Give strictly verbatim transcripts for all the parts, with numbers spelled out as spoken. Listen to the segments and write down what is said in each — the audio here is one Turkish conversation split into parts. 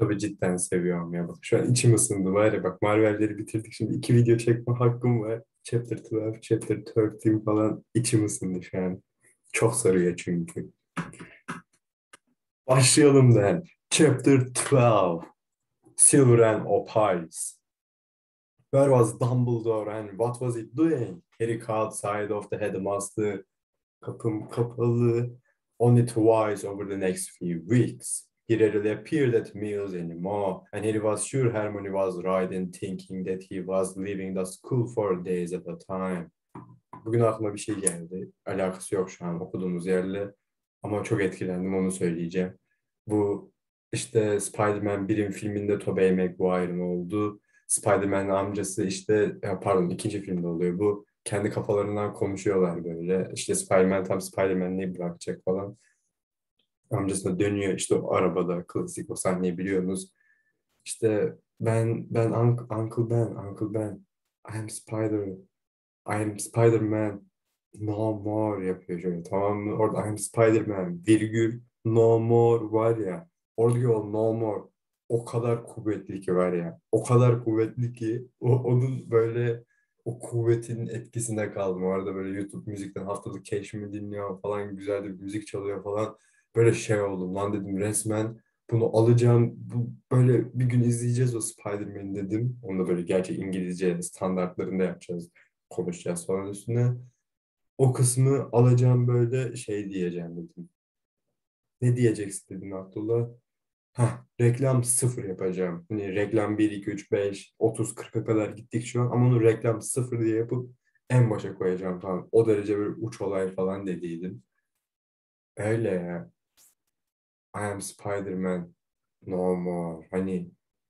Tabii cidden seviyorum ya. Bak şu an içim ısındı var ya. Bak Marvel'leri bitirdik. Şimdi iki video çekme hakkım var. Chapter on iki, Chapter on üç falan içim ısındı şu an. Çok sarıyor çünkü. Başlayalım then. Chapter twelve. Silver and Opals. Where was Dumbledore and what was it doing? Harry caught sight of the headmaster. Kapım kapalı. Only twice over the next few weeks. He rarely appeared at meals anymore, and Harry was sure Hermione was right in thinking that he was leaving the school for days at a time. Bugün aklıma bir şey geldi. Alakası yok şu an okuduğumuz yerle. Ama çok etkilendim, onu söyleyeceğim. Bu işte Spider-Man birin filminde Tobey Maguire'ın olduğu, Spider-Man'in amcası işte ya pardon ikinci filmde oluyor bu. Kendi kafalarından konuşuyorlar böyle. İşte Spider-Man tam Spider-Man'liği bırakacak falan. Amcasına dönüyor işte o arabada, klasik o sahneyi biliyorsunuz. İşte ben ben Unc- Uncle Ben, Uncle Ben. I am Spider. I am Spider-Man. No more yapıyor şöyle, tamam mı? Orada I am Spider-Man virgül no more var ya. Oradaki o no more o kadar kuvvetli ki var ya. O kadar kuvvetli ki o, onun böyle o kuvvetinin etkisinde kaldım. Orada böyle YouTube müzikten haftalık keşfimi dinliyor falan. Güzel de bir müzik çalıyor falan. Böyle şey oldum lan, dedim resmen bunu alacağım. Bu, böyle bir gün izleyeceğiz o Spider-Man'i dedim. Onu da böyle gerçek İngilizce standartlarında yapacağız, konuşacağız falan üstüne. O kısmı alacağım böyle şey diyeceğim dedim. Ne diyeceksin dedim Abdullah. Hah, reklam sıfır yapacağım. Hani reklam bir, iki, üç, beş, otuz, kırka kadar gittik şu an ama onu reklam sıfır diye yapıp en başa koyacağım falan. O derece böyle uç olay falan dediydim. Öyle ya. I am Spider-Man. No more. Hani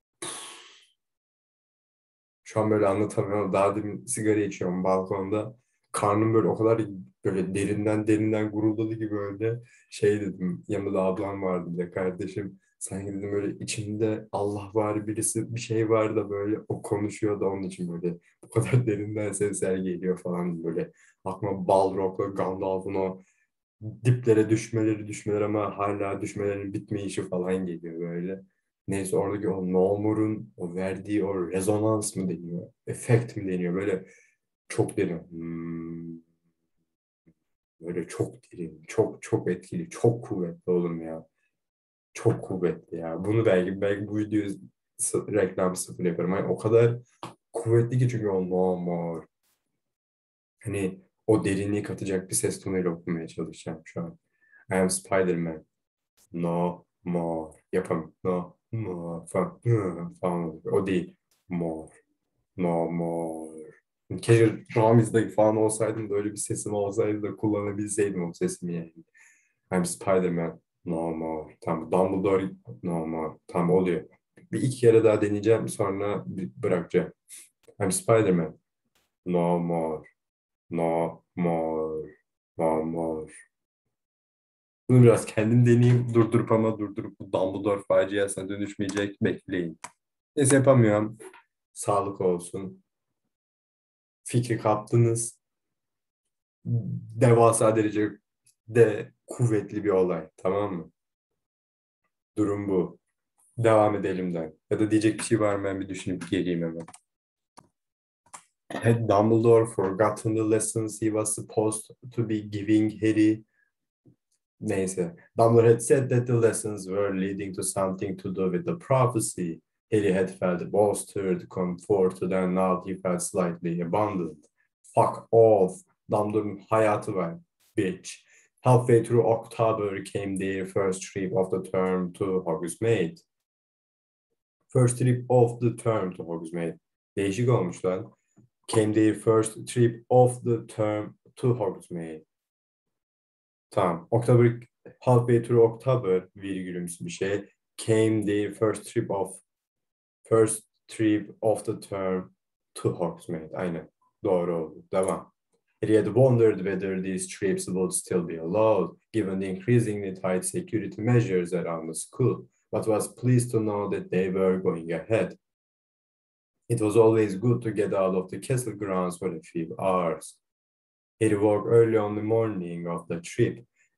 şu an böyle anlatamıyorum. Daha demin sigara içiyorum balkonda. Karnım böyle o kadar böyle derinden derinden guruldadı ki böyle şey dedim. Yanımda da ablam vardı, bir de kardeşim. Sanki dedim böyle içimde Allah var birisi bir şey var da böyle o konuşuyor da onun için böyle bu kadar derinden sesler geliyor falan böyle. Aklıma Balrog'la Gandalf'ın o diplere düşmeleri düşmeler ama hala düşmelerinin bitmeyişi falan geliyor böyle. Neyse oradaki o Nomur'un o verdiği o rezonans mı deniyor, efekt mi deniyor böyle çok derin. Hmm, böyle çok derin, çok çok etkili, çok kuvvetli oğlum ya. Çok kuvvetli ya. Bunu belki belki bu videoyu s- reklam sıfır yaparım. Yani o kadar kuvvetli ki çünkü o Nomur. Hani o derinliği katacak bir ses tonuyla okumaya çalışacağım şu an. I am Spider-Man. No more. Yapamıyorum. No more falan. Hı, falan. O değil. More. No more. Keşke Ramiz'de falan olsaydım da öyle bir sesim olsaydı da kullanabilseydim o sesimi yani. I'm Spider-Man. No more. Tamam. Dumbledore. No more. Tamam oluyor. Bir iki kere daha deneyeceğim sonra bir- bırakacağım. I'm Spider-Man. No more. No more. No more. Bunu biraz kendim deneyeyim. Durdurup ama durdurup bu Dumbledore faciasına dönüşmeyecek. Bekleyin. Neyse yapamıyorum. Sağlık olsun. Fikri kaptınız. Devasa derecede kuvvetli bir olay. Tamam mı? Durum bu. Devam edelimden. Ya da diyecek bir şey var mı? Ben bir düşünüp geleyim hemen. Had Dumbledore forgotten the lessons he was supposed to be giving Harry? Neyse. Dumbledore had said that the lessons were leading to something to do with the prophecy. Harry had felt bolstered, comforted, and now he felt slightly abandoned. Fuck off. Dumbledore'un hayatı var. Bitch. Halfway through October came their first trip of the term to Hogsmeade. First trip of the term to Hogsmeade. Değişik olmuş lan. Came their first trip of the term to Hogsmeade. Tamam. October, halfway through October virgülümsü bir şey. Came the first trip of first trip of the term to Hogsmeade. Aynen. Doğru oldu. Devam. He had wondered whether these trips would still be allowed, given the increasingly tight security measures around the school, but was pleased to know that they were going ahead. It was always good to get out of the castle grounds for a few hours. He woke early on the morning of the trip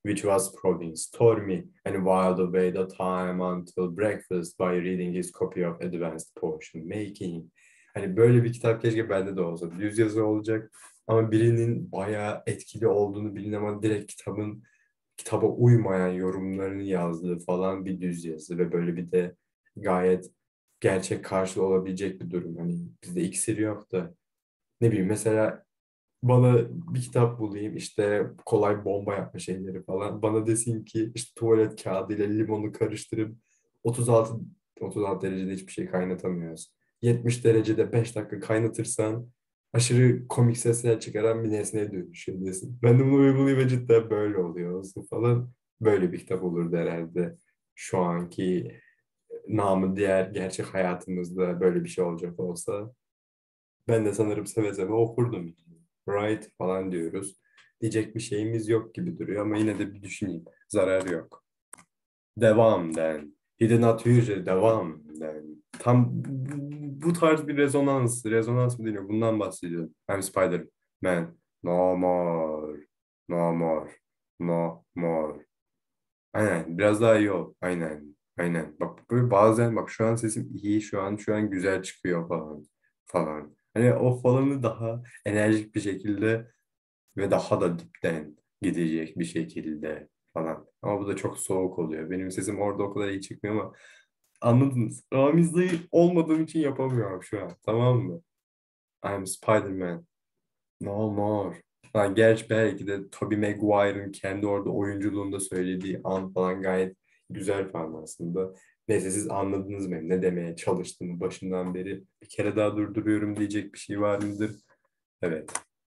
which was proving stormy, and whiled away the time until breakfast by reading his copy of Advanced Potion Making. Hani böyle bir kitap keşke bende de olsa. Düz yazı olacak ama birinin bayağı etkili olduğunu bilin ama direkt kitabın kitaba uymayan yorumlarını yazdığı falan bir düz yazı ve böyle bir de gayet gerçek karşılığı olabilecek bir durum. Hani bizde iksir yok da ne bileyim mesela bana bir kitap bulayım işte kolay bomba yapma şeyleri falan. Bana desin ki işte tuvalet kağıdı ile limonu karıştırıp otuz altı otuz altı derecede hiçbir şey kaynatamıyoruz. yetmiş derecede beş dakika kaynatırsan aşırı komik sesler çıkaran bir nesneye dönüşüyor desin. Ben de bunu uygulayayım ve cidden böyle oluyor olsun falan. Böyle bir kitap olurdu herhalde. Şu anki namı diğer gerçek hayatımızda böyle bir şey olacak olsa. Ben de sanırım seve seve okurdum. Right falan diyoruz. Diyecek bir şeyimiz yok gibi duruyor ama yine de bir düşüneyim. Zarar yok. Devam den. He did not usually devam den. Tam bu tarz bir rezonans. Rezonans mı deniyor? Bundan bahsediyorum. I'm Spider-Man. No more. No more. No more. Aynen. Biraz daha iyi ol. Aynen. Aynen. Bak böyle bazen bak şu an sesim iyi. Şu an şu an güzel çıkıyor falan. Falan. Hani o falanı daha enerjik bir şekilde ve daha da dipten gidecek bir şekilde falan. Ama bu da çok soğuk oluyor. Benim sesim orada o kadar iyi çıkmıyor ama anladınız. Ramiz dayı olmadığım için yapamıyorum şu an. Tamam mı? I'm Spider-Man. No more. Lan gerçi belki de Tobey Maguire'ın kendi orada oyunculuğunda söylediği an falan gayet güzel falan aslında. Neyse siz anladınız mı? Ne demeye çalıştığımı başından beri. Bir kere daha durduruyorum diyecek bir şey var mıdır? Evet.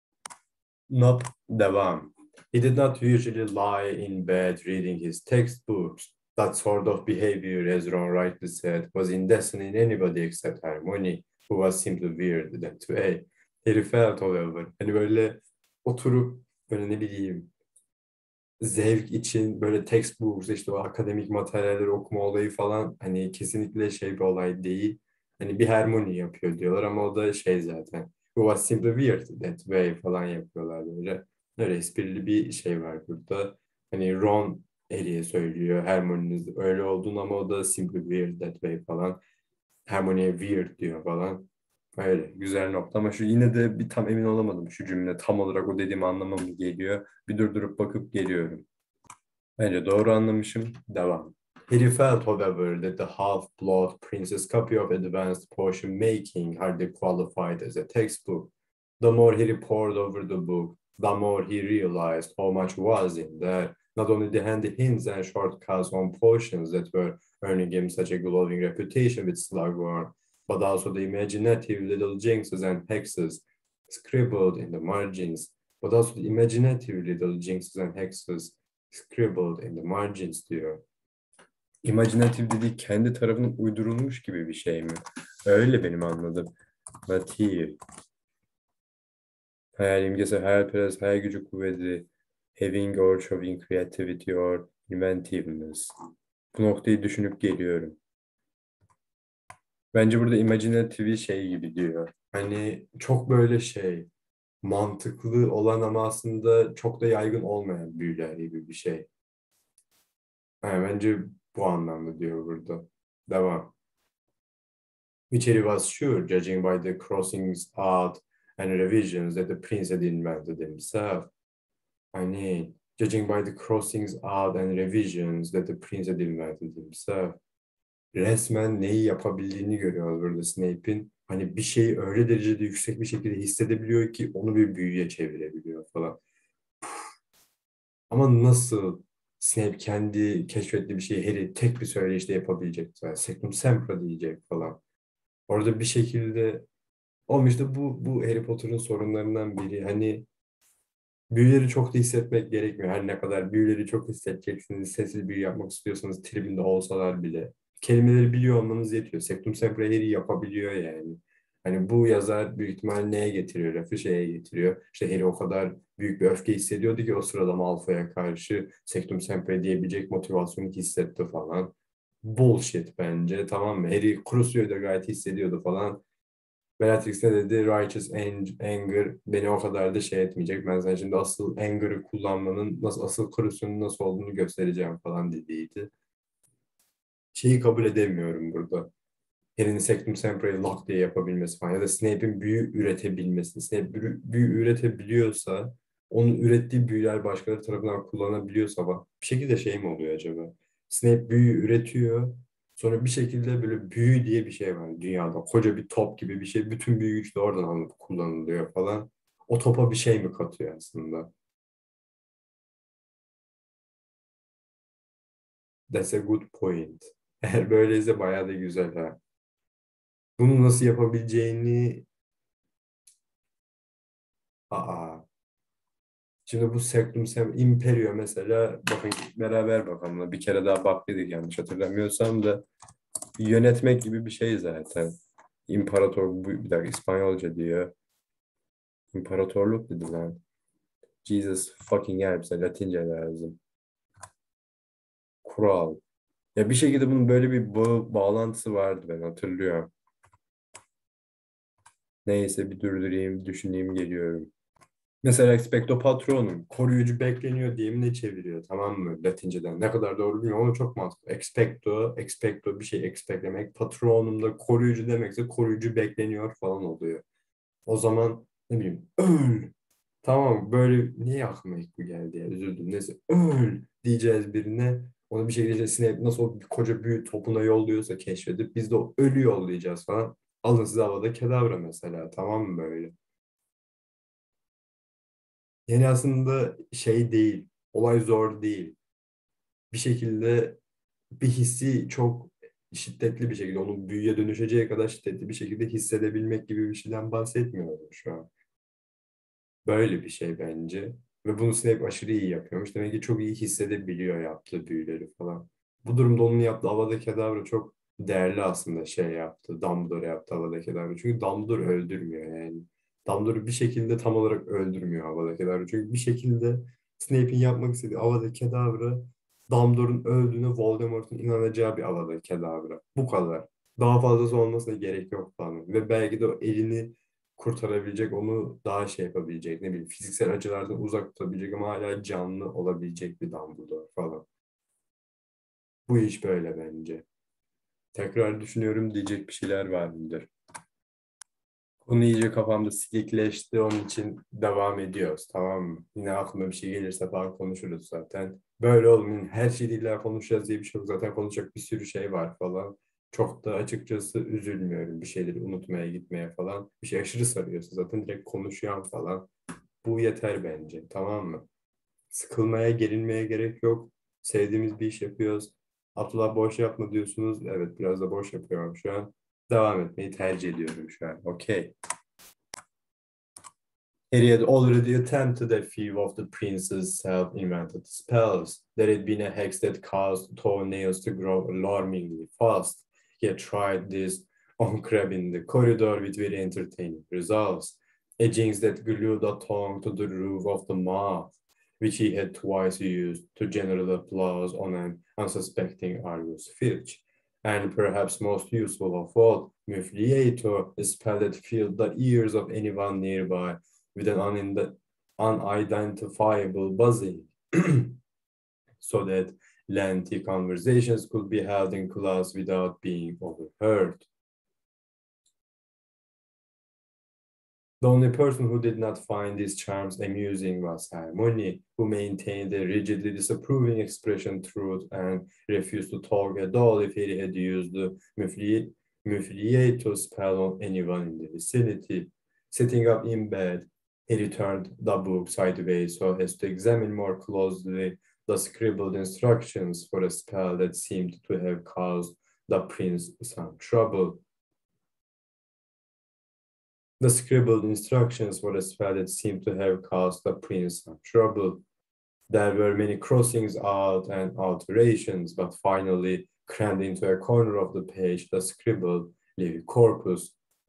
Not devam. He did not usually lie in bed reading his textbooks. That sort of behavior, as Ron rightly said, was indecent in anybody except Hermione, who was simply weird that way. Harry felt, however, hani böyle oturup böyle ne bileyim zevk için böyle textbooks işte o akademik materyalleri okuma olayı falan hani kesinlikle şey bir olay değil. Hani bir Hermione yapıyor diyorlar ama o da şey zaten. Who was simply weird that way falan yapıyorlar böyle. Öyle esprili bir şey var burada. Hani Ron Harry'e söylüyor Hermione'nin öyle olduğunu ama o da simply weird that way falan. Hermione'ye weird diyor falan. Öyle güzel nokta ama şu yine de bir tam emin olamadım şu cümle tam olarak o dediğim anlama mı geliyor. Bir durdurup bakıp geliyorum. Bence doğru anlamışım. Devam. Harry felt, however, that the half-blood prince's copy of Advanced Potion Making hardly qualified as a textbook. The more Harry pored over the book, the more he realized how much was in there. Not only the handy hints and shortcuts on potions that were earning him such a glowing reputation with Slughorn, but also the imaginative little jinxes and hexes scribbled in the margins, but also the imaginative little jinxes and hexes scribbled in the margins diyor. İmajinatif dediği kendi tarafından uydurulmuş gibi bir şey mi? Öyle benim anladığım. Natif. Hayal imgesi, hayalperest, hayal gücü kuvveti, having or showing creativity or inventiveness. Bu noktayı düşünüp geliyorum. Bence burada imaginative şey gibi diyor. Hani çok böyle şey, mantıklı olan ama aslında çok da yaygın olmayan büyüler gibi bir şey. Yani bence bu anlamda diyor burada. Devam. Which he was sure, judging by the crossings out and revisions that the prince had invented himself. Hani, judging by the crossings out and revisions that the prince had invented himself. Resmen neyi yapabildiğini görüyoruz burada Snape'in. Hani bir şeyi öyle derecede yüksek bir şekilde hissedebiliyor ki onu bir büyüye çevirebiliyor falan. Ama nasıl Snape kendi keşfettiği bir şeyi Harry tek bir söyleyişte yapabilecek? Yani Sectum Sempra diyecek falan. Orada bir şekilde ama işte bu, bu Harry Potter'ın sorunlarından biri. Hani büyüleri çok da hissetmek gerekmiyor. Her ne kadar büyüleri çok hissedeceksiniz, sessiz büyü yapmak istiyorsanız tribinde olsalar bile. Kelimeleri biliyor olmanız yetiyor. Sectum Sempra Harry yapabiliyor yani. Hani bu yazar büyük ihtimal neye getiriyor? Lafı şeye getiriyor. İşte Harry o kadar büyük bir öfke hissediyordu ki o sırada Malfoy'a karşı Sectum Sempra diyebilecek motivasyonu hissetti falan. Bullshit bence tamam mı? Harry Crusoe'yu da gayet hissediyordu falan. Bellatrix ne dedi? Righteous anger beni o kadar da şey etmeyecek. Ben sana şimdi asıl anger'ı kullanmanın, nasıl asıl kurusunun nasıl olduğunu göstereceğim falan dediydi. Şeyi kabul edemiyorum burada. Harry'nin Sectum Sempra'yı lock diye yapabilmesi falan ya da Snape'in büyü üretebilmesi. Snape büyü, büyü üretebiliyorsa, onun ürettiği büyüler başkaları tarafından kullanabiliyorsa bak bir şekilde şey mi oluyor acaba? Snape büyü üretiyor. Sonra bir şekilde böyle büyü diye bir şey var dünyada. Koca bir top gibi bir şey. Bütün büyü güç de oradan alınıp kullanılıyor falan. O topa bir şey mi katıyor aslında? That's a good point. Eğer böyleyse bayağı da güzel ha. Bunu nasıl yapabileceğini... Aa, şimdi bu Sectum Sem Imperio mesela bakın beraber bakalım. Bir kere daha bak dedik yanlış hatırlamıyorsam da yönetmek gibi bir şey zaten. İmparator bu bir dakika İspanyolca diyor. İmparatorluk dedi lan. Jesus fucking hell bize Latince lazım. Kural. Ya bir şekilde bunun böyle bir bağ, bağlantısı vardı ben hatırlıyorum. Neyse bir durdurayım, düşüneyim geliyorum. Mesela expecto patronum, koruyucu bekleniyor diye mi ne çeviriyor tamam mı Latinceden? Ne kadar doğru bilmiyorum ama çok mantıklı. Expecto, expecto bir şey expect patronum da koruyucu demekse koruyucu bekleniyor falan oluyor. O zaman ne bileyim öl. Tamam böyle niye aklıma ilk bu geldi ya üzüldüm. Neyse öl diyeceğiz birine. Onu bir şekilde Snape nasıl o koca büyü topuna yolluyorsa keşfedip biz de o ölü yollayacağız falan. Alın size havada kedavra mesela tamam mı böyle? Yani aslında şey değil, olay zor değil. Bir şekilde bir hissi çok şiddetli bir şekilde, onun büyüye dönüşeceği kadar şiddetli bir şekilde hissedebilmek gibi bir şeyden bahsetmiyorum şu an. Böyle bir şey bence. Ve bunu Snape aşırı iyi yapıyormuş. Demek ki çok iyi hissedebiliyor yaptığı büyüleri falan. Bu durumda onun yaptığı Avada Kedavra çok değerli aslında şey yaptı. Dumbledore yaptı Avada Kedavra. Çünkü Dumbledore öldürmüyor yani. Dumbledore bir şekilde tam olarak öldürmüyor Avada Kedavra. Çünkü bir şekilde Snape'in yapmak istediği Avada Kedavra Dumbledore'un öldüğüne Voldemort'un inanacağı bir Avada Kedavra. Bu kadar. Daha fazlası olmasına gerek yok falan. Ve belki de o elini kurtarabilecek, onu daha şey yapabilecek, ne bileyim fiziksel acılardan uzak tutabilecek ama hala canlı olabilecek bir Dumbledore falan. Bu iş böyle bence. Tekrar düşünüyorum diyecek bir şeyler var mıdır? Konu iyice kafamda silikleşti. Onun için devam ediyoruz. Tamam mı? Yine aklıma bir şey gelirse falan konuşuruz zaten. Böyle olmayın. Her şeyi illa konuşacağız diye bir şey yok. Zaten konuşacak bir sürü şey var falan. Çok da açıkçası üzülmüyorum bir şeyleri unutmaya gitmeye falan. Bir şey aşırı sarıyorsa zaten direkt konuşuyorum falan. Bu yeter bence. Tamam mı? Sıkılmaya, gerilmeye gerek yok. Sevdiğimiz bir iş yapıyoruz. Abdullah boş yapma diyorsunuz. Evet biraz da boş yapıyorum şu an. Devam etmeyi tercih ediyorum şu an. Okay. Harry had already attempted a few of the prince's self-invented spells. There had been a hex that caused toenails to grow alarmingly fast. He had tried this on Crab in the corridor with very entertaining results. A jinx that glued a tongue to the roof of the mouth, which he had twice used to generate applause on an unsuspecting Argus Filch. And perhaps most useful of all, Muffliator, a spell that filled the ears of anyone nearby with an unidentifiable buzzing so that lengthy conversations could be held in class without being overheard. The only person who did not find these charms amusing was Hermione, who maintained a rigidly disapproving expression throughout and refused to talk at all if he had used the Muffliato spell on anyone in the vicinity. Sitting up in bed, he returned the book sideways so as to examine more closely the scribbled instructions for a spell that seemed to have caused the prince some trouble. The scribbled instructions for a spell that seemed to have caused the prince some trouble. There were many crossings out and alterations, but finally, crammed into a corner of the page, the scribbled Levi Corpus.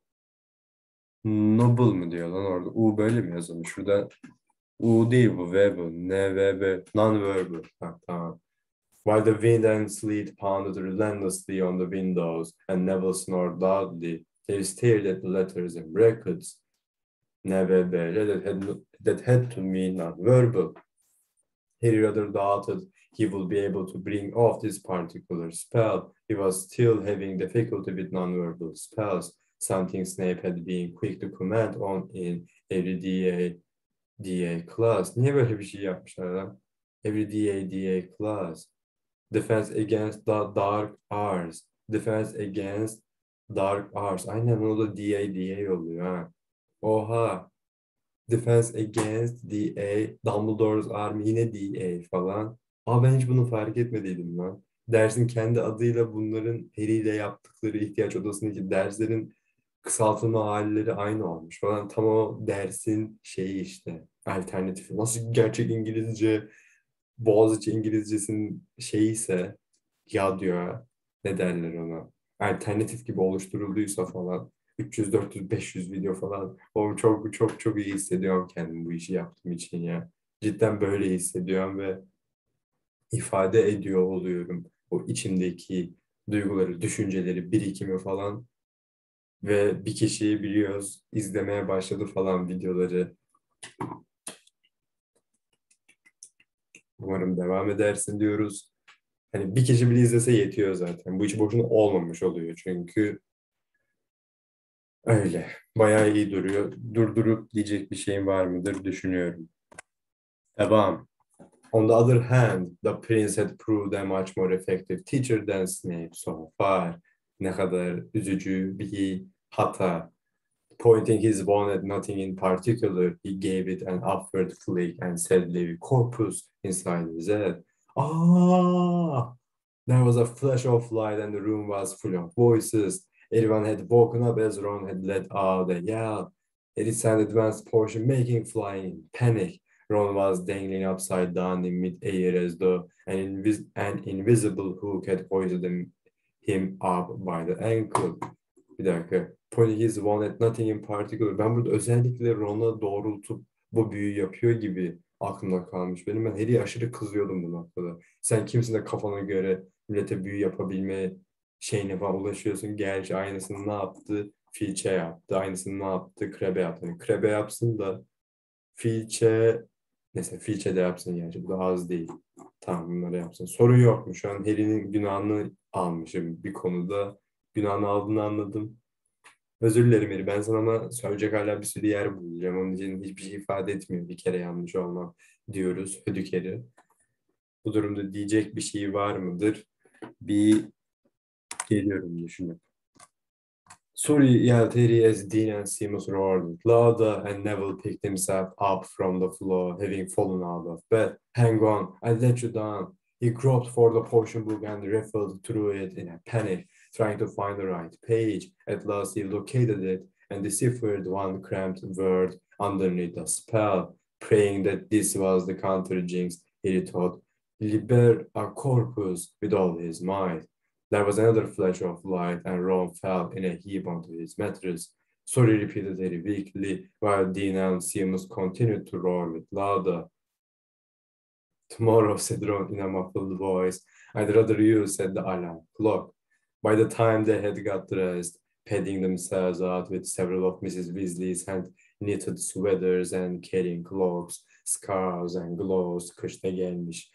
Noble mu diyor lan orada? U böyle mi yazılmış? Şurada U değil bu, V bu. N, V, B. Non-verbal. Ha, tamam. While the wind and sleet pounded relentlessly on the windows and Neville snored loudly, They stared at the letters and brackets, N B B, that had, that had to mean non-verbal. Harry rather doubted he would be able to bring off this particular spell. He was still having difficulty with non-verbal spells, something Snape had been quick to comment on in every D A D A class. Niye böyle bir şey yapmışlar lan? Every D A D A class. Defense against the dark arts. Defense against dark arts. Aynen o da D A D A oluyor ha. Oha. Defense against D A. Dumbledore's Army yine D A falan. Aa ben hiç bunu fark etmediydim lan. Dersin kendi adıyla bunların Harry ile yaptıkları ihtiyaç odasındaki derslerin kısaltılma halleri aynı olmuş falan. Tam o dersin şeyi işte. Alternatifi. Nasıl gerçek İngilizce, Boğaziçi İngilizcesinin şeyi ise ya diyor ne derler ona. Alternatif gibi oluşturulduysa falan. üç yüz, dört yüz, beş yüz video falan. O çok çok çok iyi hissediyorum kendimi bu işi yaptığım için ya. Cidden böyle hissediyorum ve ifade ediyor oluyorum. O içimdeki duyguları, düşünceleri, birikimi falan. Ve bir kişiyi biliyoruz, izlemeye başladı falan videoları. Umarım devam edersin diyoruz. Hani bir kişi bile izlese yetiyor zaten. Bu iş boşuna olmamış oluyor çünkü öyle. Bayağı iyi duruyor. Durdurup diyecek bir şeyim var mıdır düşünüyorum. Devam. On the other hand, the prince had proved a much more effective teacher than Snape so far. Ne kadar üzücü bir hata. Pointing his wand at nothing in particular, he gave it an upward flick and said Levi corpus inside his head. Ah! There was a flash of light and the room was full of voices. Everyone had woken up as Ron had let out a yell. It is an advanced portion making flying panic. Ron was dangling upside down in mid-air as though an, invis an invisible hook had hoisted him, him up by the ankle. Bir dakika. Pointing his wand at nothing in particular. Ben burada özellikle Ron'a doğrultup bu büyüyü yapıyor gibi aklımda kalmış. Benim ben Harry'e aşırı kızıyordum bu noktada. Sen kimsin de kafana göre millete büyü yapabilme şeyine falan ulaşıyorsun. Gerçi aynısını ne yaptı? Filch'e yaptı. Aynısını ne yaptı? Crabbe yaptı. Yani Crabbe yapsın da Filch'e neyse Filch'e de yapsın gerçi. Bu da az değil. Tamam bunları yapsın. Sorun yok mu? Şu an Harry'nin günahını almışım bir konuda. Günahını aldığını anladım. Özür dilerim Eri. Ben sana ama söyleyecek hala bir sürü yer bulacağım. Onun için hiçbir şey ifade etmiyor. Bir kere yanlış olmam diyoruz. Hödükeri. Bu durumda diyecek bir şey var mıdır? Bir geliyorum düşünüp. Sorry, yeah, Terry as Dean and Seamus roared louder and Neville picked himself up from the floor, having fallen out of bed. Hang on, I let you down. He groped for the potion book and riffled through it in a panic, trying to find the right page. At last he located it and deciphered one cramped word underneath the spell, praying that this was the counter jinx. He thought, liber a corpus with all his might. There was another flash of light, and Ron fell in a heap onto his mattress. Sorry, repeated Harry weakly, while Dean and Seamus continued to roar with laughter. Tomorrow, said Ron in a muffled voice. I'd rather you, said the alarm clock. By the time they had got dressed, padding themselves out with several of Missus Weasley's hand-knitted sweaters and carrying cloaks, scarves, and gloves, kışta gelmiş.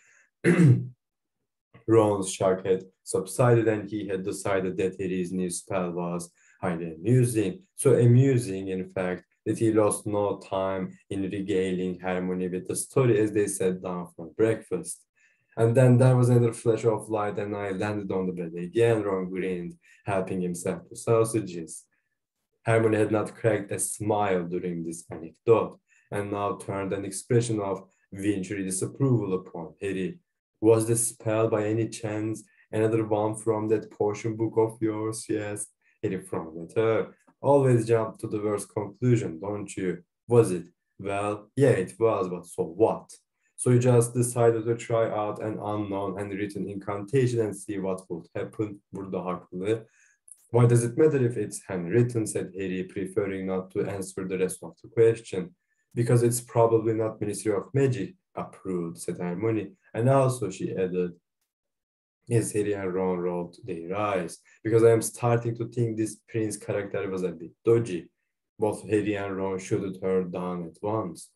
Ron's shock had subsided and he had decided that Harry's new spell was highly amusing. So amusing, in fact, that he lost no time in regaling Hermione with the story as they sat down for breakfast. And then there was another flash of light and I landed on the bed again. Ron grinned, helping himself to sausages. Hermione had not cracked a smile during this anecdote and now turned an expression of wintry disapproval upon Harry. Was the spell by any chance another one from that potion book of yours? Yes, Harry frowned at her. Always jump to the worst conclusion, don't you? Was it? Well, yeah, it was, but so what? So you just decided to try out an unknown handwritten incantation and see what would happen. Burada haklı. Why does it matter if it's handwritten, said Harry, preferring not to answer the rest of the question. Because it's probably not Ministry of Magic approved, said Hermione. And also, she added, As Harry and Ron rolled their eyes, because I am starting to think this prince character was a bit dodgy. Both Harry and Ron shouldn't her down at once.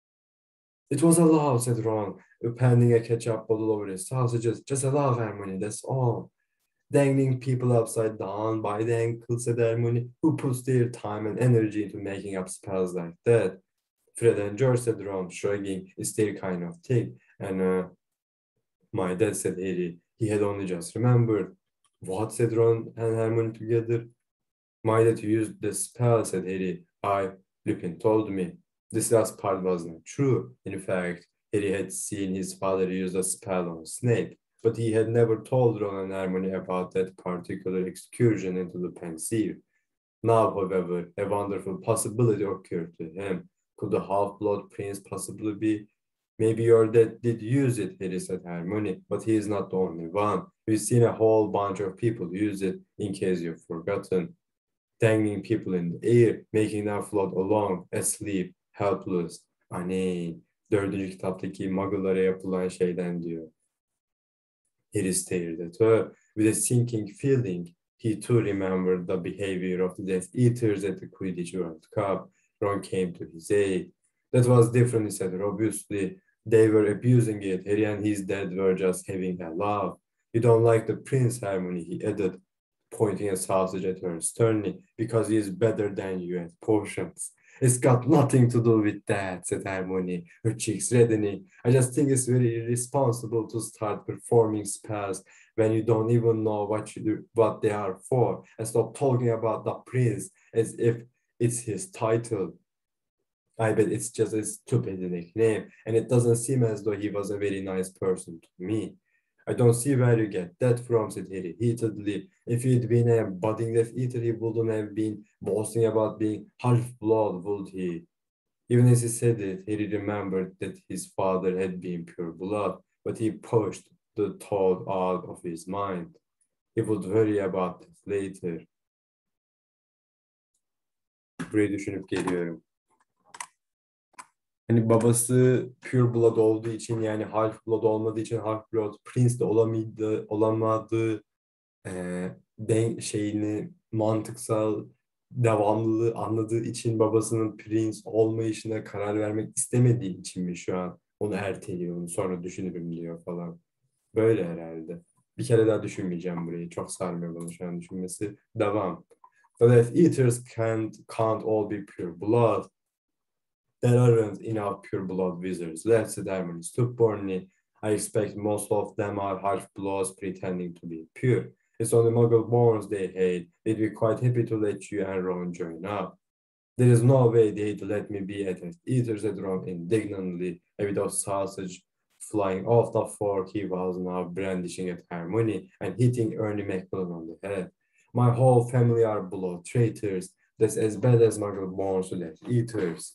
It was a love, said Ron, appending a ketchup bottle over his sausages. Just a love, Hermione, that's all. Dangling people upside down by the ankles, said Hermione. Who puts their time and energy into making up spells like that? Fred and George, said Ron, shrugging. It's their kind of thing. And uh, my dad, said Harry. He had only just remembered. What, said Ron and Hermione together? My dad used the spell, said Harry. I, Lupin told me. This last part was not true. In fact, Harry had seen his father use a spell on Snape, but he had never told Ron and Hermione about that particular excursion into the Pensieve. Now, however, a wonderful possibility occurred to him. Could the half-blood prince possibly be? Maybe your dad did use it, Harry said Hermione, but he is not the only one. We've seen a whole bunch of people use it, in case you've forgotten. Dangling people in the air, making them float along, asleep, helpless. Hani, dördüncü kitaptaki muggle'lara yapılan şeyden diyor. Harry stared at her with a sinking feeling. He too remembered the behavior of the Death Eaters at the Quidditch World Cup. Ron came to his aid. That was different, he said robustly. They were abusing it. Harry and his dad were just having a laugh. You don't like the prince, Hermione, he added, pointing a sausage at her sternly, because he is better than you at potions. It's got nothing to do with that, said Hermione, her cheeks reddening. I just think it's very irresponsible to start performing spells when you don't even know what you do, what they are for, and stop talking about the prince as if it's his title. I bet it's just a stupid nickname, and it doesn't seem as though he was a very nice person to me. I don't see where you get that from, said Harry heatedly. If he'd been a budding Death Eater, he wouldn't have been boasting about being half-blood, would he? Even as he said it, Harry remembered that his father had been pure blood, but he pushed the thought out of his mind. He would worry about it later. Burayı düşünüp geliyorum. Hani babası pure blood olduğu için, yani half blood olmadığı için half blood prince de olamadı, olamadığı e, den şeyini, mantıksal devamlılığı anladığı için babasının prince olmayışına karar vermek istemediği için mi şu an onu erteliyor, onu sonra düşünürüm diyor falan. Böyle herhalde. Bir kere daha düşünmeyeceğim burayı. Çok sarmıyor bana şu an düşünmesi. Devam. The Death Eaters can't, can't all be pure blood. There aren't enough pure blood wizards left, said Hermione stubbornly. I expect most of them are half-bloods pretending to be pure. It's only muggle-borns they hate. They'd be quite happy to let you and Ron join up. There is no way they'd let me be at it either, said Ron indignantly, and without sausage flying off the fork he was now brandishing at Hermione and hitting Ernie Macmillan on the head. My whole family are blood traitors. That's as bad as muggle-borns to Death Eaters.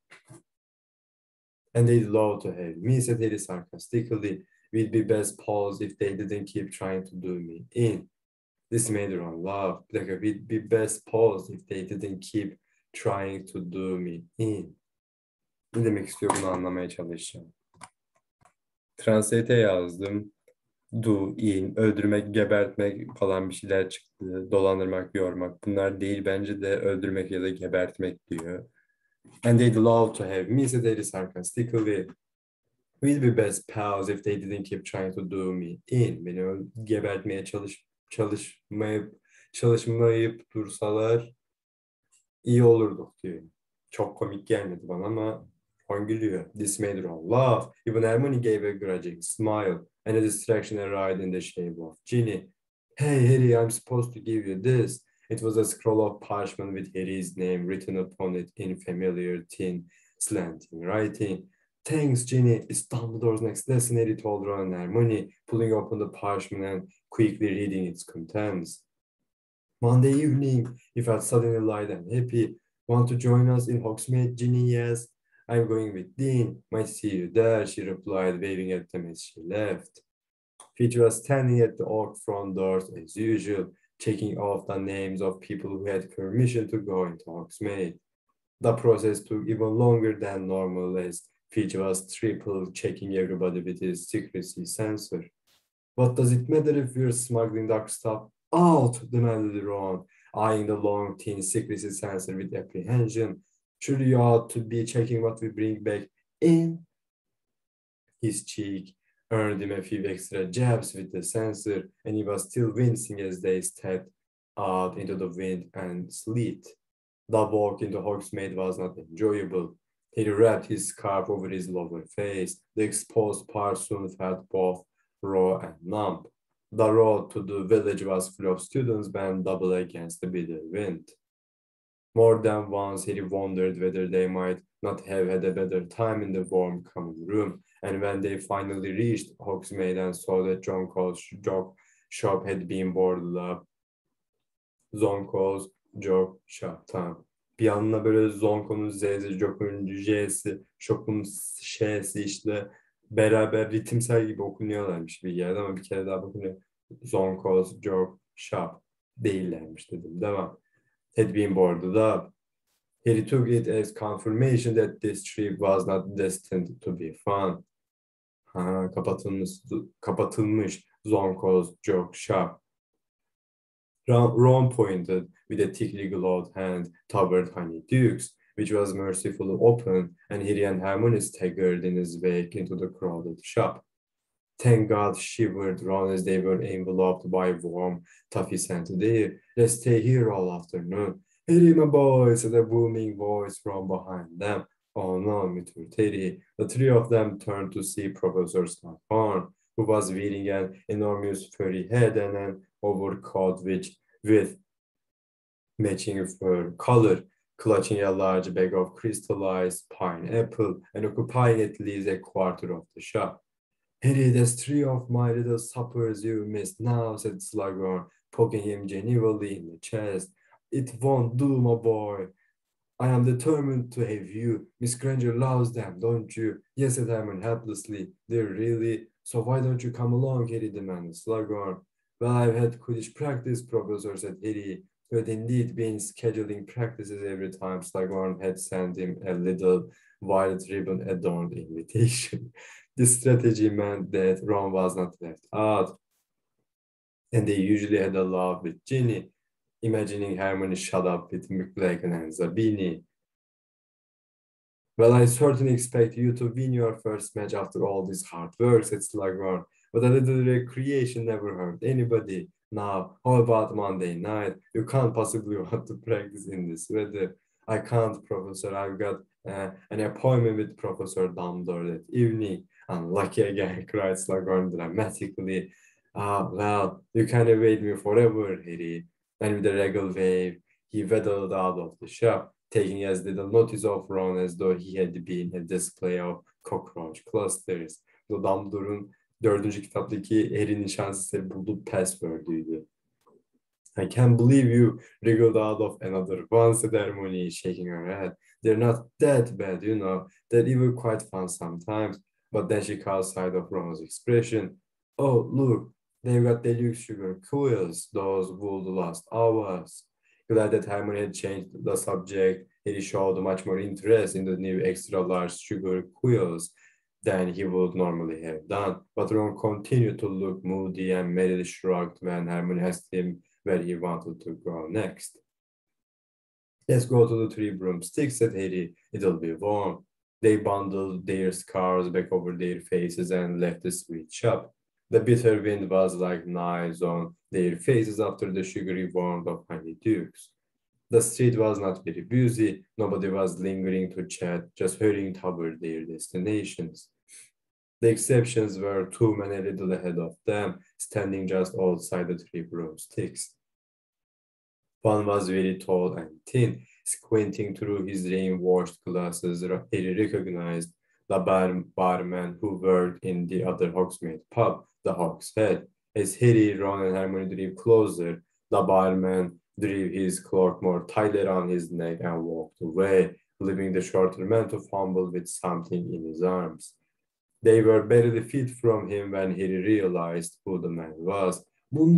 And they'd love to have me, said Harry sarcastically. We'd be best pals if they didn't keep trying to do me in. This made Ron laugh. Like, we'd be best pals if they didn't keep trying to do me in. Ne demek istiyor, bunu anlamaya çalışacağım. Translate'e yazdım. Do, in, öldürmek, gebertmek falan bir şeyler çıktı. Dolandırmak, yormak. Bunlar değil, bence de öldürmek ya da gebertmek diyor. And they'd love to have me, said Harry sarcastically. We'd be best pals if they didn't keep trying to do me in. Beni gebertmeye çalış, çalışmayıp, çalışmayıp dursalar iyi olurduk diyor. Çok komik gelmedi bana ama Ron gülüyor. This made Ron laugh. Even Hermione gave a grudging smile and a distraction arrived in the shape of Ginny. Hey Harry, I'm supposed to give you this. It was a scroll of parchment with Harry's name written upon it in familiar thin, slanting writing. Thanks, Ginny. It's Dumbledore's next lesson, Harry told Ron and Hermione, pulling open the parchment and quickly reading its contents. Monday evening, he felt suddenly light and happy. Want to join us in Hogsmeade, Ginny? Yes. I'm going with Dean. Might see you there, she replied, waving at them as she left. Fitch was standing at the oak front doors as usual, checking off the names of people who had permission to go into Hogsmeade. The process took even longer than normal as Fitch was triple checking everybody with his secrecy sensor. What does it matter if we're smuggling dark stuff out? Demanded Ron, eyeing the long, thin, secrecy sensor with apprehension. Surely you ought to be checking what we bring back in. His cheek earned him a few extra jabs with the sensor, and he was still wincing as they stepped out into the wind and sleet. The walk into Hogsmeade was not enjoyable. He wrapped his scarf over his lower face. The exposed part soon felt both raw and numb. The road to the village was full of students bent double against the bitter wind. More than once he wondered whether they might not have had a better time in the warm common room, and when they finally reached Hogsmeade and saw that Jonko's joke shop had been boarded up, Zonko's joke shop, tamam. Bir yanına böyle Zonko'nun Z'si, Jok'un J'si, Shop'un Ş'si işte beraber ritimsel gibi okunuyorlarmış bir yerde ama bir kere daha bakınca Zonko's joke shop değillermiş dedim. Devam. Had been boarded up. He took it as confirmation that this trip was not destined to be fun. Ha, kapatılmış, kapatılmış Zonko's joke shop. Ron pointed with a thickly gloved hand toward Honeydukes, which was mercifully open, and Harry and Hermione staggered in his wake into the crowded shop. Thank God, shivered Ron as they were enveloped by warm, toffee scented air. Let's stay here all afternoon. Harry, my boy, said a booming voice from behind them. Oh no, muttered Harry. The three of them turned to see Professor Slughorn, who was wearing an enormous furry head and an overcoat which, with matching fur color, clutching a large bag of crystallized pineapple and occupying at least a quarter of the shop. Harry, there's three of my little suppers you missed now, said Slughorn, poking him genially in the chest. It won't do, my boy. I am determined to have you. Miss Granger loves them, don't you? Yes, said Hermione helplessly. They're really... So why don't you come along, Harry demanded Slughorn. Well, I've had Quidditch practice, Professor, said Harry, who had indeed been scheduling practices every time Slughorn had sent him a little violet ribbon-adorned invitation. This strategy meant that Ron was not left out, and they usually had a laugh with Ginny, imagining Hermione shut up with McLaggen and Zabini. Well, I certainly expect you to win your first match after all this hard work, said Slughorn, but a little recreation never hurt anybody. Now, how about Monday night? You can't possibly want to practice in this weather. I can't, Professor. I've got uh, an appointment with Professor Dumbledore that evening. Unlucky again, cried Slughorn dramatically. Ah, well, you can't evade me forever, Harry. And with a regal wave, he waddled out of the shop, taking as little notice of Ron as though he had been a display of cockroach clusters. Bu Dumbledore'un dördüncü kitaptaki Harry'nin şans eseri bulduğu password'üydü. I can't believe you wriggled out of another one, said Hermione, shaking her head. They're not that bad, you know. They're even quite fun sometimes. But then she caught sight of Ron's expression. Oh, look, they've got deluxe sugar quills. Those would last hours. Glad that Hermione had changed the subject, Harry showed much more interest in the new extra large sugar quills than he would normally have done. But Ron continued to look moody and merely shrugged when Hermione asked him where he wanted to go next. Let's go to the Three Broomsticks, said Harry. It'll be warm. They bundled their scarves back over their faces and left the sweet shop. The bitter wind was like knives on their faces after the sugary warmth of Honeydukes. The street was not very busy. Nobody was lingering to chat, just hurrying toward their destinations. The exceptions were two men a little ahead of them, standing just outside the Three Broomsticks. One was very tall and thin. Squinting through his rain-washed glasses, Harry recognized the bar barman who worked in the other Hogsmeade pub, the Hog's Head. As Harry, Ron, and Hermione drew closer, the barman drew his cloak more tightly around his neck and walked away, leaving the shorter man to fumble with something in his arms. They were barely feet from him when Harry realized who the man was.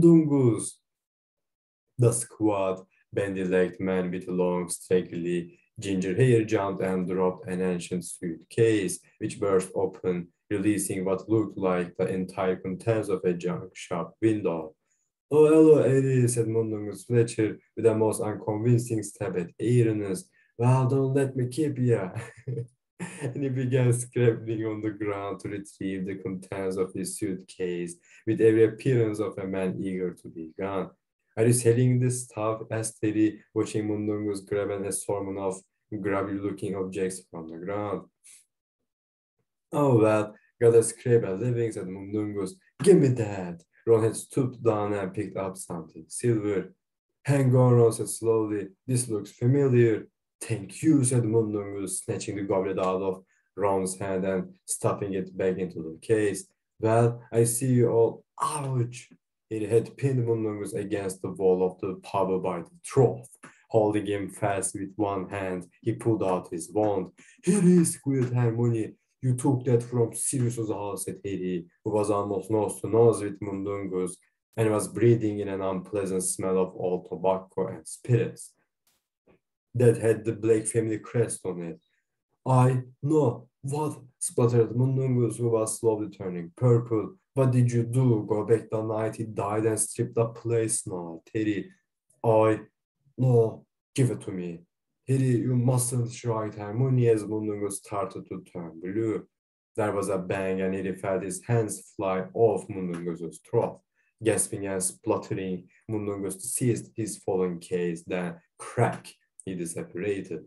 Mundungus! The squat, bandy-legged man with long, straggly Ginger hair jumped and dropped an ancient suitcase, which burst open, releasing what looked like the entire contents of a junk shop window. "Oh, hello, Eddie," said Mundungus Fletcher with the most unconvincing stab at eagerness. "Well, don't let me keep you." And he began scrambling on the ground to retrieve the contents of his suitcase with every appearance of a man eager to be gone. "Are you selling this stuff?" asked Teddy, watching Mundungus grab an assortment of grubby-looking objects from the ground. "Oh, well, gotta scrape a living," said Mundungus. "Give me that." Ron had stooped down and picked up something silver. "Hang on," Ron said slowly. "This looks familiar." "Thank you," said Mundungus, snatching the goblet out of Ron's hand and stuffing it back into the case. "Well, I see you all." Ouch! He had pinned Mundungus against the wall of the pub by the throat. Holding him fast with one hand, he pulled out his wand. "Here is," squealed Hermione. "You took that from Sirius's house," said Harry, who was almost nose to nose with Mundungus and was breathing in an unpleasant smell of old tobacco and spirits that had the Blake family crest on it. "I know what," spluttered Mundungus, who was slowly turning purple. "What did you do? Go back the night he died and strip the place?" "No, Teddy. I know. Give it to me." "Harry, you mustn't," shrieked Hermione as Mundungus started to turn blue. There was a bang and Harry felt his hands fly off Mundungus's throat. Gasping and spluttering, Mundungus seized his fallen case, then crack, he disapparated.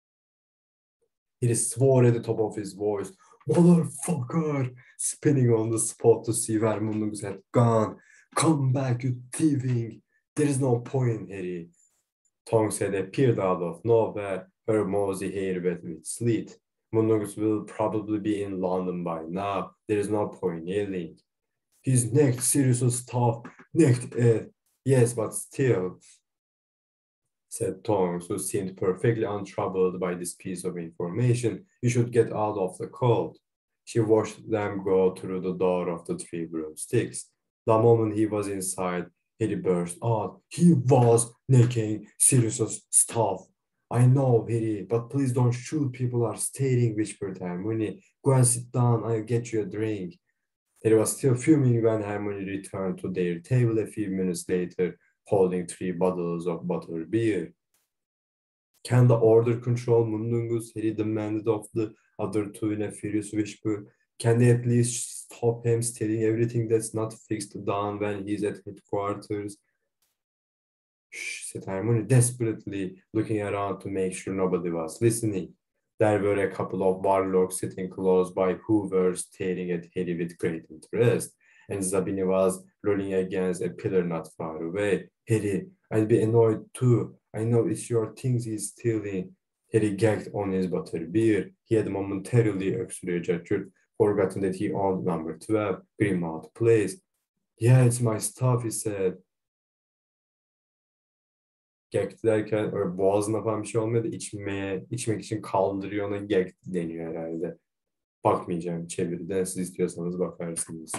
He swore at the top of his voice, "Motherfucker!" spinning on the spot to see where Mundungus had gone. "Come back, you thieving! There is no point, Harry." Tonks had appeared out of nowhere, her mosey hair wet with sleet. "Mundungus will probably be in London by now. There is no point yelling." "He's necked Sirius's stuff, necked it." "Yes, but still," said Tonks, who seemed perfectly untroubled by this piece of information. "You should get out of the cold." She watched them go through the door of the three broomsticks. The moment he was inside, he burst out. "He was necking Sirius's stuff." "I know, Harry, but please don't shoot. People are staring," whispered Hermione. "Go and sit down. I'll get you a drink." He was still fuming when Hermione returned to their table a few minutes later, holding three bottles of buttered beer. "Can the order control Mundungus?" Harry demanded of the other two in a furious whisper. "Can they at least stop him stealing everything that's not fixed down when he's at headquarters?" "Shh," said Hermione desperately, looking around to make sure nobody was listening. There were a couple of warlocks sitting close by who were staring at Harry with great interest, and Zabini was rolling against a pillar not far away. "Harry, I'd be annoyed too. I know it's your things he's stealing." Harry gagged on his buttered beer. He had momentarily exaggerated, forgotten that he owned number twelve, Grimmauld Place. "Yeah, it's my stuff," he said. Gag derken öyle boğazına falan bir şey olmuyor da içmeye, içmek için kaldırıyor, ona gag deniyor herhalde. Bakmayacağım çeviriden, siz istiyorsanız bakarsınız.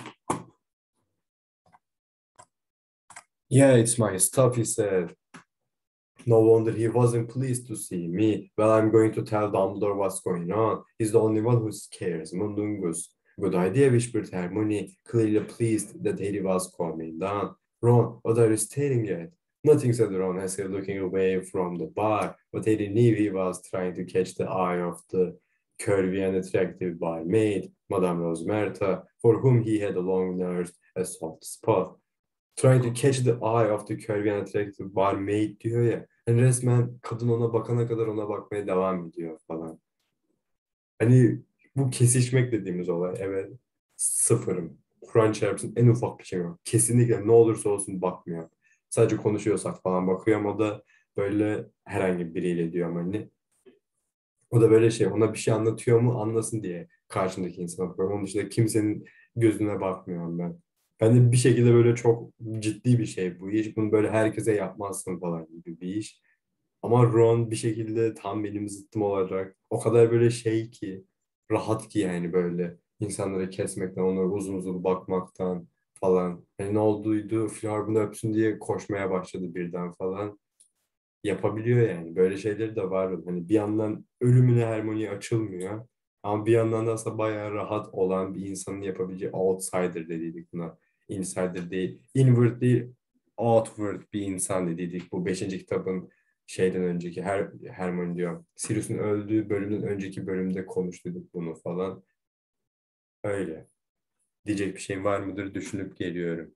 "Yeah, it's my stuff," he said. No wonder he wasn't pleased to see me. "Well, I'm going to tell Dumbledore what's going on. He's the only one who cares." Mundungus. "Good idea," whispered Hermione, clearly pleased that Harry was calming down. "Ron, what are you staring at?" "Nothing," said Ron, as he looking away from the bar, but Harry knew he was trying to catch the eye of the curvy and attractive barmaid, Madame Rosmerta, for whom he had long nursed a soft spot. Trying to catch the eye of the curvy and attractive barmaid diyor ya. Yani resmen kadın ona bakana kadar ona bakmaya devam ediyor falan. Hani bu kesişmek dediğimiz olay, evet, sıfırım. Kur'an çarpsın, en ufak bir şey yok. Kesinlikle ne olursa olsun bakmıyor. Sadece konuşuyorsak falan bakıyor ama o da böyle herhangi biriyle diyor ama hani. O da böyle şey, ona bir şey anlatıyor mu anlasın diye karşındaki insana bakıyorum. Onun dışında kimsenin gözüne bakmıyorum ben. Ben de bir şekilde böyle çok ciddi bir şey bu iş. Bunu böyle herkese yapmazsın falan gibi bir iş. Ama Ron bir şekilde tam benim zıttım olarak o kadar böyle şey ki, rahat ki yani, böyle insanları kesmekten, onlara uzun uzun bakmaktan falan. Hani ne olduydu, Fleur bunu öpsün diye koşmaya başladı birden falan. Yapabiliyor yani. Böyle şeyleri de var. Hani bir yandan ölümüne Hermione açılmıyor. Ama bir yandan da aslında bayağı rahat olan bir insanın yapabileceği outsider dediydik buna. Insider değil. Inward değil. Outward bir insan dediydik. Bu beşinci kitabın şeyden önceki her Hermione diyor. Sirius'un öldüğü bölümün önceki bölümde konuştuk bunu falan. Öyle. Diyecek bir şey var mıdır düşünüp geliyorum.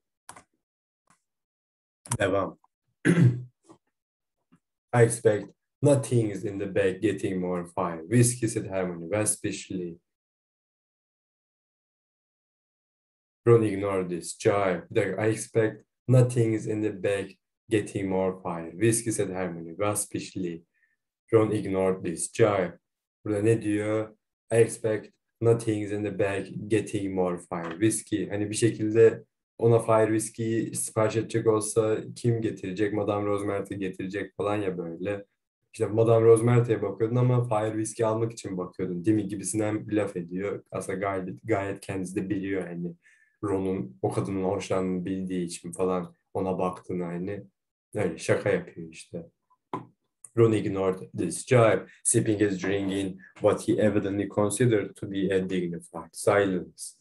Devam. I expect nothing is in the bag getting more fire. Whiskey said Hermione, especially. Ron ignored this. Jive. I expect nothing is in the bag getting more fire. Whiskey said Hermione, especially. Ron ignored this. Jive. Burada ne diyor? I expect nothing is in the bag getting more fire. Whiskey. Hani bir şekilde ona fire whiskey'yi sipariş edecek olsa kim getirecek? Madame Rosemert'e getirecek falan ya böyle. İşte Madame Rosemert'e bakıyordun ama fire whiskey almak için bakıyordun değil mi gibisinden bir laf ediyor. Aslında gayet, gayet kendisi de biliyor hani Ron'un o kadının hoşlandığını bildiği için falan ona baktığını hani öyle şaka yapıyor işte. Ron ignored this jibe, sipping his drink in what he evidently considered to be a dignified silence.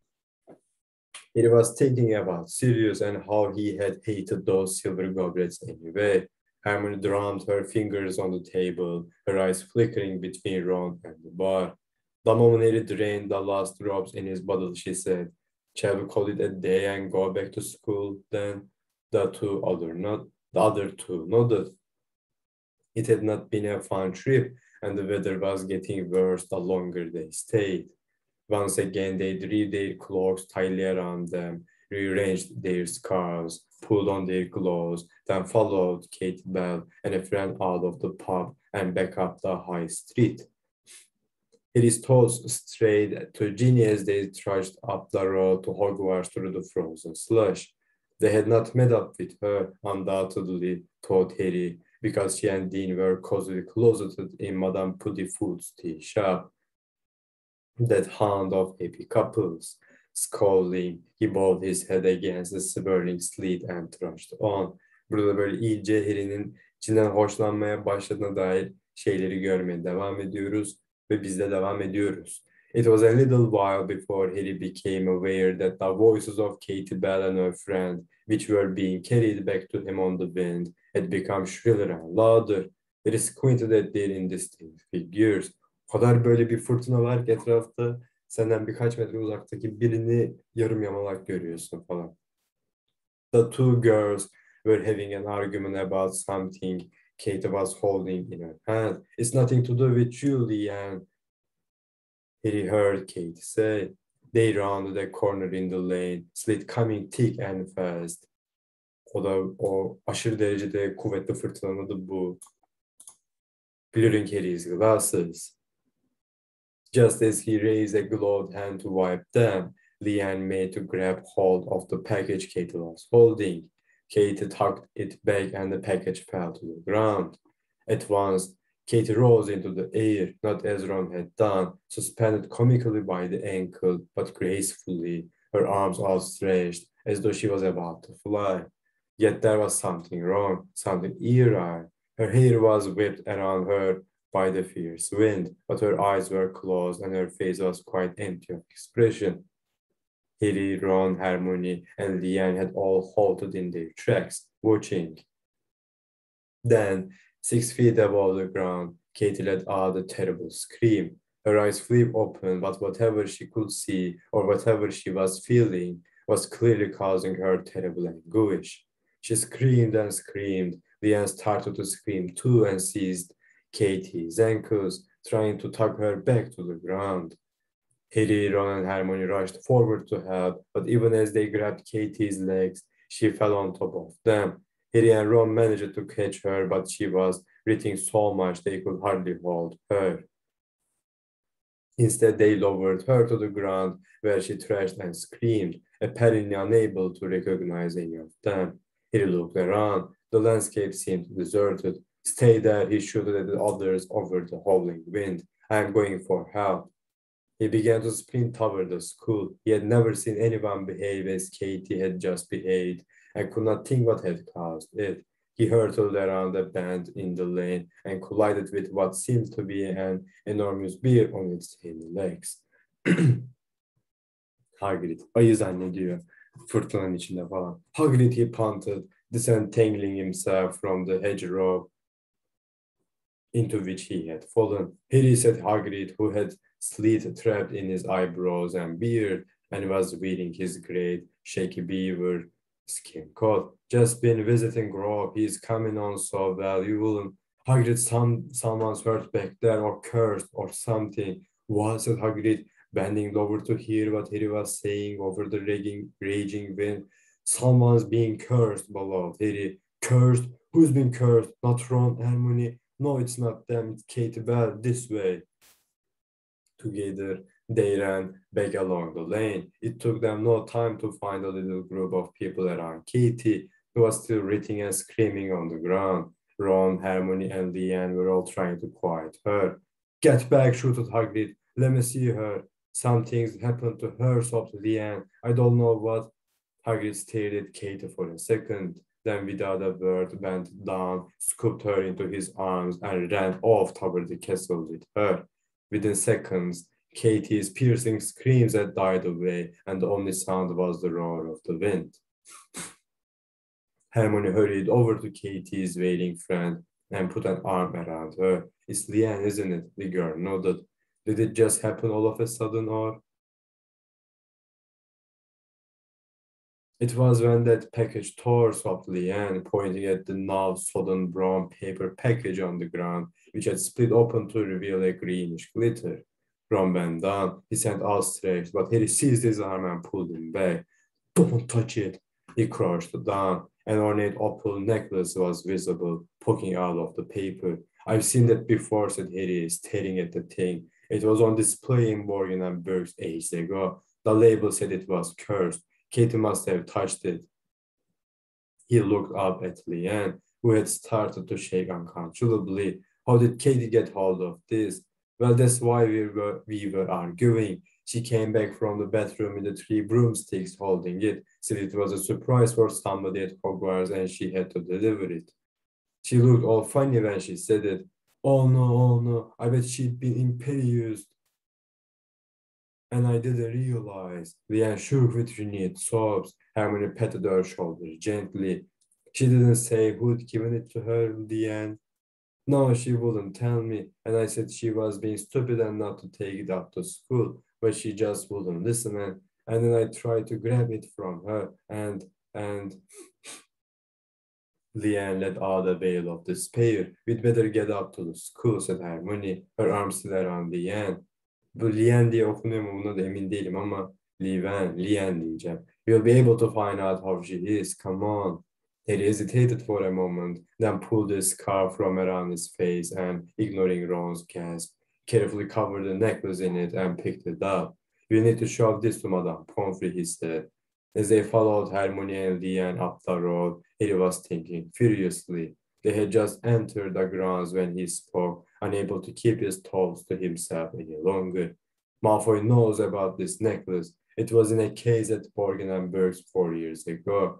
He was thinking about Sirius and how he had hated those silver goblets anyway. Hermione drummed her fingers on the table, her eyes flickering between Ron and the bar. The moment he drained the last drops in his bottle, she said, "Shall we call it a day and go back to school then?" The two other not the other two nodded. It had not been a fun trip, and the weather was getting worse the longer they stayed. Once again, they drew their cloaks tightly around them, rearranged their scarves, pulled on their gloves, then followed Kate Bell and a friend out of the pub and back up the high street. Harry's thoughts strayed to Ginny as they trudged up the road to Hogwarts through the frozen slush. They had not met up with her, undoubtedly, thought Harry, because she and Dean were cosily closeted in Madame Puddifoot's tea shop. That hound of happy couples. Scowling, he bowed his head against the swirling sleet and trudged on. Burada böyle iyice Harry'nin içinden hoşlanmaya başladığına dair şeyleri görmeye devam ediyoruz ve biz de devam ediyoruz. It was a little while before Harry became aware that the voices of Katie Bell and her friend, which were being carried back to him on the wind, had become shriller and louder. Harry squinted at their indistinct figures. O kadar böyle bir fırtına var ki etrafta senden birkaç metre uzaktaki birini yarım yamalak görüyorsun falan. The two girls were having an argument about something Kate was holding in her hand. It's nothing to do with you, Leanne. He heard Kate say. They rounded a corner in the lane, slid coming thick and fast. O da o aşırı derecede kuvvetli fırtınanın da bu. Blurring Harry's glasses. Just as he raised a gloved hand to wipe them, Leanne made to grab hold of the package Kate was holding. Kate tucked it back and the package fell to the ground. At once, Kate rose into the air, not as Ron had done, suspended comically by the ankle, but gracefully, her arms outstretched, as though she was about to fly. Yet there was something wrong, something awry. Her hair was whipped around her by the fierce wind, but her eyes were closed and her face was quite empty of expression. Harry, Ron, Hermione, and Leanne had all halted in their tracks, watching. Then, six feet above the ground, Katie let out a terrible scream. Her eyes flew open, but whatever she could see, or whatever she was feeling, was clearly causing her terrible anguish. She screamed and screamed. Leanne started to scream too and seized Katie's ankles, trying to tug her back to the ground. Harry, Ron, and Hermione rushed forward to help, but even as they grabbed Katie's legs, she fell on top of them. Harry and Ron managed to catch her, but she was writhing so much they could hardly hold her. Instead, they lowered her to the ground, where she thrashed and screamed, apparently unable to recognize any of them. Harry looked around. The landscape seemed deserted. Stay there, he shouted at the others over the howling wind. I am going for help. He began to sprint toward the school. He had never seen anyone behave as Katie had just behaved and could not think what had caused it. He hurtled around a bend in the lane and collided with what seemed to be an enormous bear on its hind legs. Hagrid, ayı zannediyor fırtınanın içinde falan. Hagrid, he panted, disentangling himself from the hedgerow into which he had fallen. Harry said Hagrid, who had sleet trapped in his eyebrows and beard and was wearing his great shaky beaver skin coat. Just been visiting Grove. He's coming on so well. You wouldn't. Hagrid, some, someone's hurt back there or cursed or something. What? Said Hagrid, bending lower to hear what Harry was saying over the raging, raging wind. Someone's being cursed, beloved. Harry, cursed? Who's been cursed? Not Ron, Hermione. No, it's not them. It's Katie Bell. This way. Together, they ran back along the lane. It took them no time to find a little group of people around Katie, who was still writhing and screaming on the ground. Ron, Hermione, and Leanne were all trying to quiet her. Get back, shouted Hagrid. Let me see her. Something's happened to her, sobbed Leanne. I don't know what. Hagrid stared at Katie for a second. Then without a word bent down, scooped her into his arms, and ran off toward the castle with her. Within seconds, Katie's piercing screams had died away, and the only sound was the roar of the wind. Hermione hurried over to Katie's waiting friend and put an arm around her. It's Leanne, isn't it? The girl nodded. Did it just happen all of a sudden, or? It was when that package tore, sobbed Leanne, pointing at the now sodden brown paper package on the ground, which had split open to reveal a greenish glitter. Ron bent down, his hand outstretched, but Harry seized his arm and pulled him back. Don't touch it, he crouched down. An ornate opal necklace was visible, poking out of the paper. I've seen that before, said Harry, staring at the thing. It was on display in Borgin and Burke's ages ago. The label said it was cursed. Katie must have touched it. He looked up at Leanne, who had started to shake uncontrollably. How did Katie get hold of this? Well, that's why we were, we were arguing. She came back from the bathroom with the three broomsticks holding it, said it was a surprise for somebody at Hogwarts and she had to deliver it. She looked all funny when she said it. Oh no, oh no, I bet she'd been impervious. And I didn't realize. Leanne shook with renewed sobs. Hermione patted her shoulder gently. She didn't say who'd given it to her in the end. No, she wouldn't tell me, and I said she was being stupid and not to take it up to school, but she just wouldn't listen, and, and then I tried to grab it from her, and, and... Leanne let out a wail of despair. We'd better get up to the school, said Hermione, her arms still around Leanne. Bu Leanne diye okunuyor mu buna da emin değilim ama Leanne, Leanne diyeceğim. You'll be able to find out how she is, come on. He hesitated for a moment, then pulled his scarf from around his face and, ignoring Ron's gasp, carefully covered the necklace in it and picked it up. You need to show this to Madame Pomfrey, he said. As they followed Hermione and Leanne up the road, he was thinking furiously. They had just entered the grounds when he spoke, unable to keep his thoughts to himself any longer. Malfoy knows about this necklace. It was in a case at Borgin and Burke's four years ago.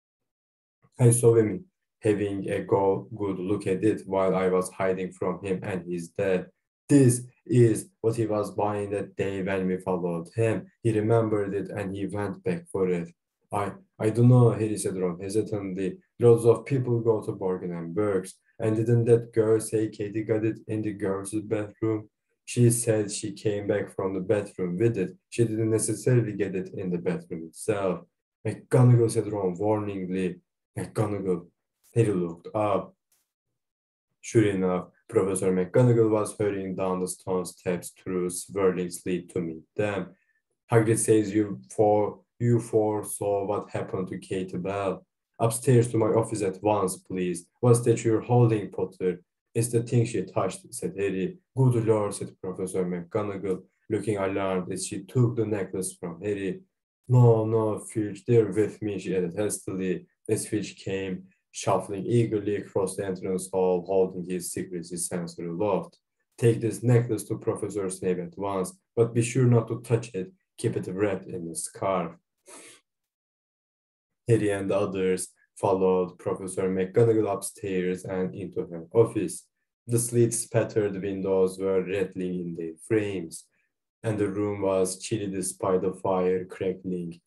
I saw him having a go good look at it while I was hiding from him and his dad. This is what he was buying that day when we followed him. He remembered it and he went back for it. I I don't know, Harry said Ron hesitantly. Lots of people go to Borgin and Burke's. And didn't that girl say Katie got it in the girls' bathroom? She said she came back from the bathroom with it. She didn't necessarily get it in the bathroom itself. McGonagall, said Ron warningly. McGonagall. Harry looked up. Sure enough, Professor McGonagall was hurrying down the stone steps through swirling sleet to meet them. Hagrid says you four, you four saw what happened to Katie Bell. Upstairs to my office at once, please. What's that you're holding, Potter? It's the thing she touched, said Harry. Good Lord, said Professor McGonagall, looking alarmed as she took the necklace from Harry. No, no, Filch, they're with me, she added hastily, as Filch came, shuffling eagerly across the entrance hall, holding his secrecy sensor aloft. Take this necklace to Professor Snape at once, but be sure not to touch it. Keep it wrapped in the scarf. Harry and the others followed Professor McGonagall upstairs and into her office. The sleet-spattered windows were rattling in their frames, and the room was chilly despite the fire crackling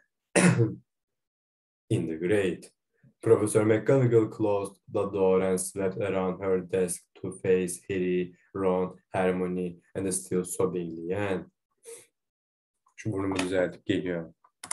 in the grate. Professor McGonagall closed the door and swept around her desk to face Harry, Ron, Hermione, and the still sobbing Leanne. Şu burnumu düzeltip geliyor.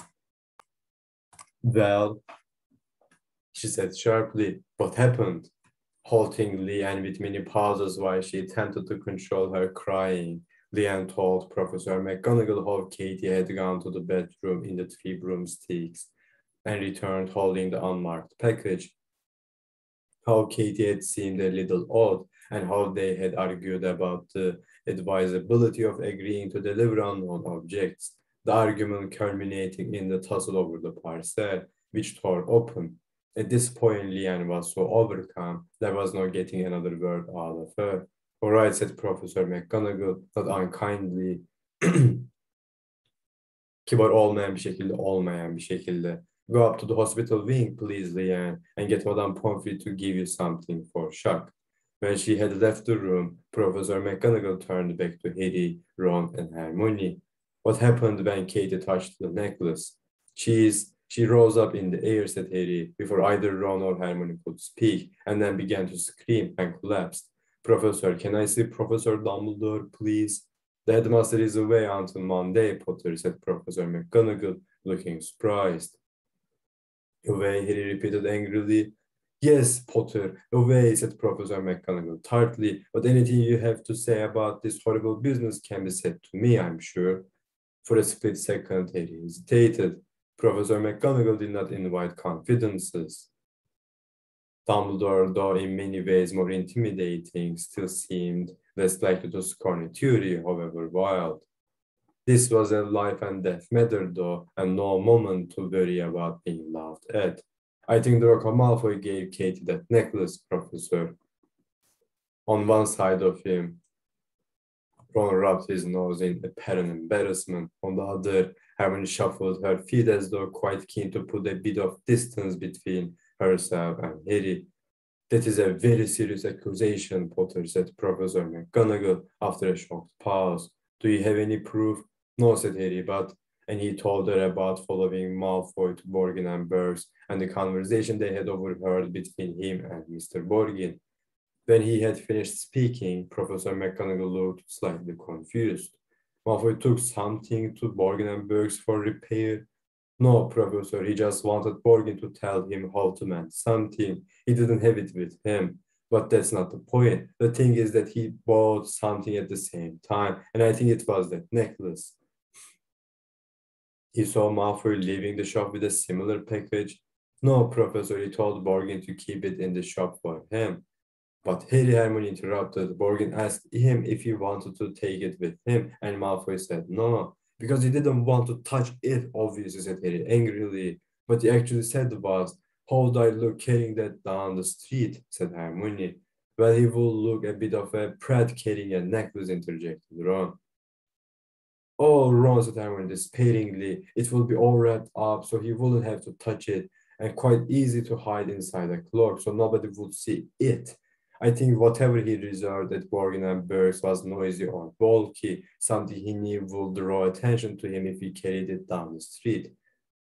Well, she said sharply, what happened? Halting Leanne with many pauses while she attempted to control her crying, Leanne told Professor McGonagall how Katie had gone to the bedroom in the three broomsticks and returned holding the unmarked package, how Katie had seemed a little odd, and how they had argued about the advisability of agreeing to deliver unknown objects, the argument culminating in the tussle over the parcel, which tore open. At this point, Leanne was so overcome, there was no getting another word out of her. All right, said Professor McGonagall, not unkindly, kibar olmayan bir şekilde, olmayan bir şekilde. Go up to the hospital wing, please, Leanne, and get Madame Pomfrey to give you something for shock. When she had left the room, Professor McGonagall turned back to Harry, Ron, and Hermione. What happened when Katie touched the necklace? She's, she rose up in the air, said Harry, before either Ron or Hermione could speak, and then began to scream and collapsed. Professor, can I see Professor Dumbledore, please? The headmaster is away until Monday, Potter, said Professor McGonagall, looking surprised. Away, Harry repeated angrily. Yes, Potter, away, said Professor McGonagall tartly, but anything you have to say about this horrible business can be said to me, I'm sure. For a split second, Harry hesitated. Professor McGonagall did not invite confidences. Dumbledore, though in many ways more intimidating, still seemed less likely to scorn a theory, however wild. This was a life and death matter, though, and no moment to worry about being laughed at. I think Draco Malfoy gave Katie that necklace, Professor. On one side of him, Ron rubbed his nose in apparent embarrassment. On the other, Hermione shuffled her feet as though quite keen to put a bit of distance between herself and Harry. That is a very serious accusation, Potter, said Professor McGonagall after a shocked pause. Do you have any proof? No, said Harry, but... And he told her about following Malfoy to Borgin and Burke's and the conversation they had overheard between him and Mister Borgin. When he had finished speaking, Professor McGonagall looked slightly confused. Malfoy took something to Borgin and Burke's for repair. No, Professor, he just wanted Borgin to tell him how to mend something. He didn't have it with him. But that's not the point. The thing is that he bought something at the same time, and I think it was that necklace. He saw Malfoy leaving the shop with a similar package. No, Professor, he told Borgin to keep it in the shop for him. But Harry, Hermione interrupted. Borgin asked him if he wanted to take it with him, and Malfoy said no, because he didn't want to touch it, obviously, said Harry angrily. What he actually said was, how would I look carrying that down the street, said Hermione. Well, he will look a bit of a prat carrying a necklace, interjected Ron. Oh, Ron, said Hermione despairingly, it will be all wrapped up so he wouldn't have to touch it, and quite easy to hide inside a cloak so nobody would see it. I think whatever he reserved at Borgin and Burke's was noisy or bulky, something he knew would draw attention to him if he carried it down the street.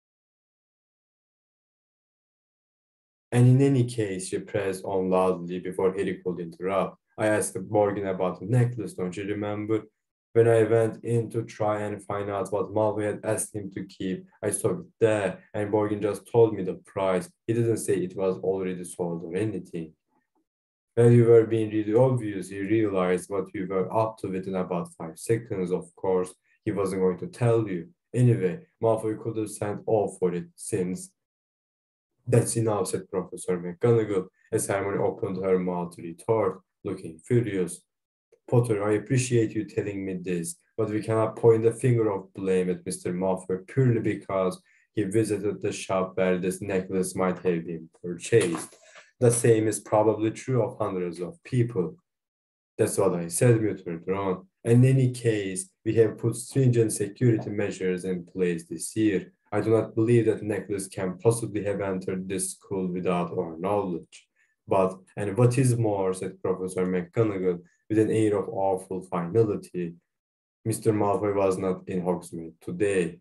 And in any case, she pressed on loudly before Harry could interrupt. I asked Borgin about the necklace, don't you remember? When I went in to try and find out what Malfoy had asked him to keep, I saw it there, and Borgin just told me the price. He didn't say it was already sold or anything. When you were being really obvious, he realized what you were up to within about five seconds. Of course, he wasn't going to tell you. Anyway, Malfoy could have sent all for it since... That's enough, said Professor McGonagall, as Hermione opened her mouth to retort, looking furious. Potter, I appreciate you telling me this, but we cannot point a finger of blame at Mister Malfoy purely because he visited the shop where this necklace might have been purchased. The same is probably true of hundreds of people. That's what I said, muttered Ron. In any case, we have put stringent security measures in place this year. I do not believe that necklace can possibly have entered this school without our knowledge. But, and what is more, said Professor McGonagall with an air of awful finality, Mister Malfoy was not in Hogsmeade today.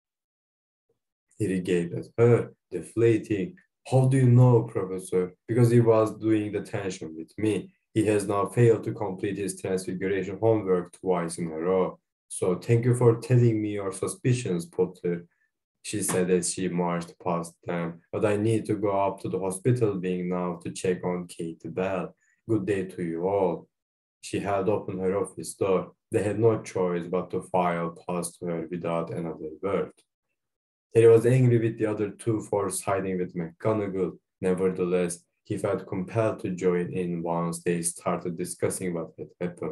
Harry gazed at her, deflating. How do you know, Professor? Because he was doing the tension with me. He has now failed to complete his transfiguration homework twice in a row. So thank you for telling me your suspicions, Potter, she said as she marched past them. But I need to go up to the hospital wing now to check on Katie Bell. Good day to you all. She held open her office door. They had no choice but to file past her without another word. Harry was angry with the other two for siding with McGonagall. Nevertheless, he felt compelled to join in once they started discussing what had happened.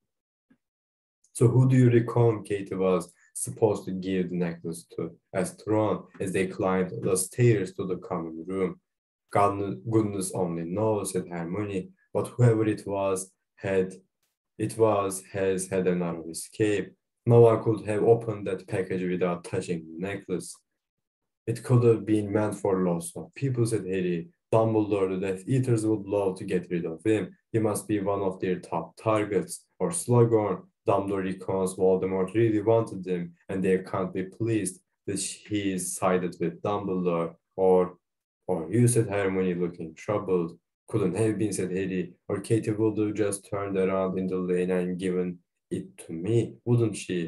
So who do you reckon Katie was supposed to give the necklace to? Asked Ron as they climbed the stairs to the common room. God, goodness only knows, said Hermione, but whoever it was had it was has had a narrow escape. No one could have opened that package without touching the necklace. It could have been meant for lots of people, said Harry. Dumbledore, the Death Eaters would love to get rid of him. He must be one of their top targets. Or Slughorn, Dumbledore reckons Voldemort really wanted him, and they can't be pleased that he is sided with Dumbledore. Or, or you, said Hermione, looking troubled. Couldn't have been, said Harry. Or Katie would have just turned around in the lane and given it to me, wouldn't she?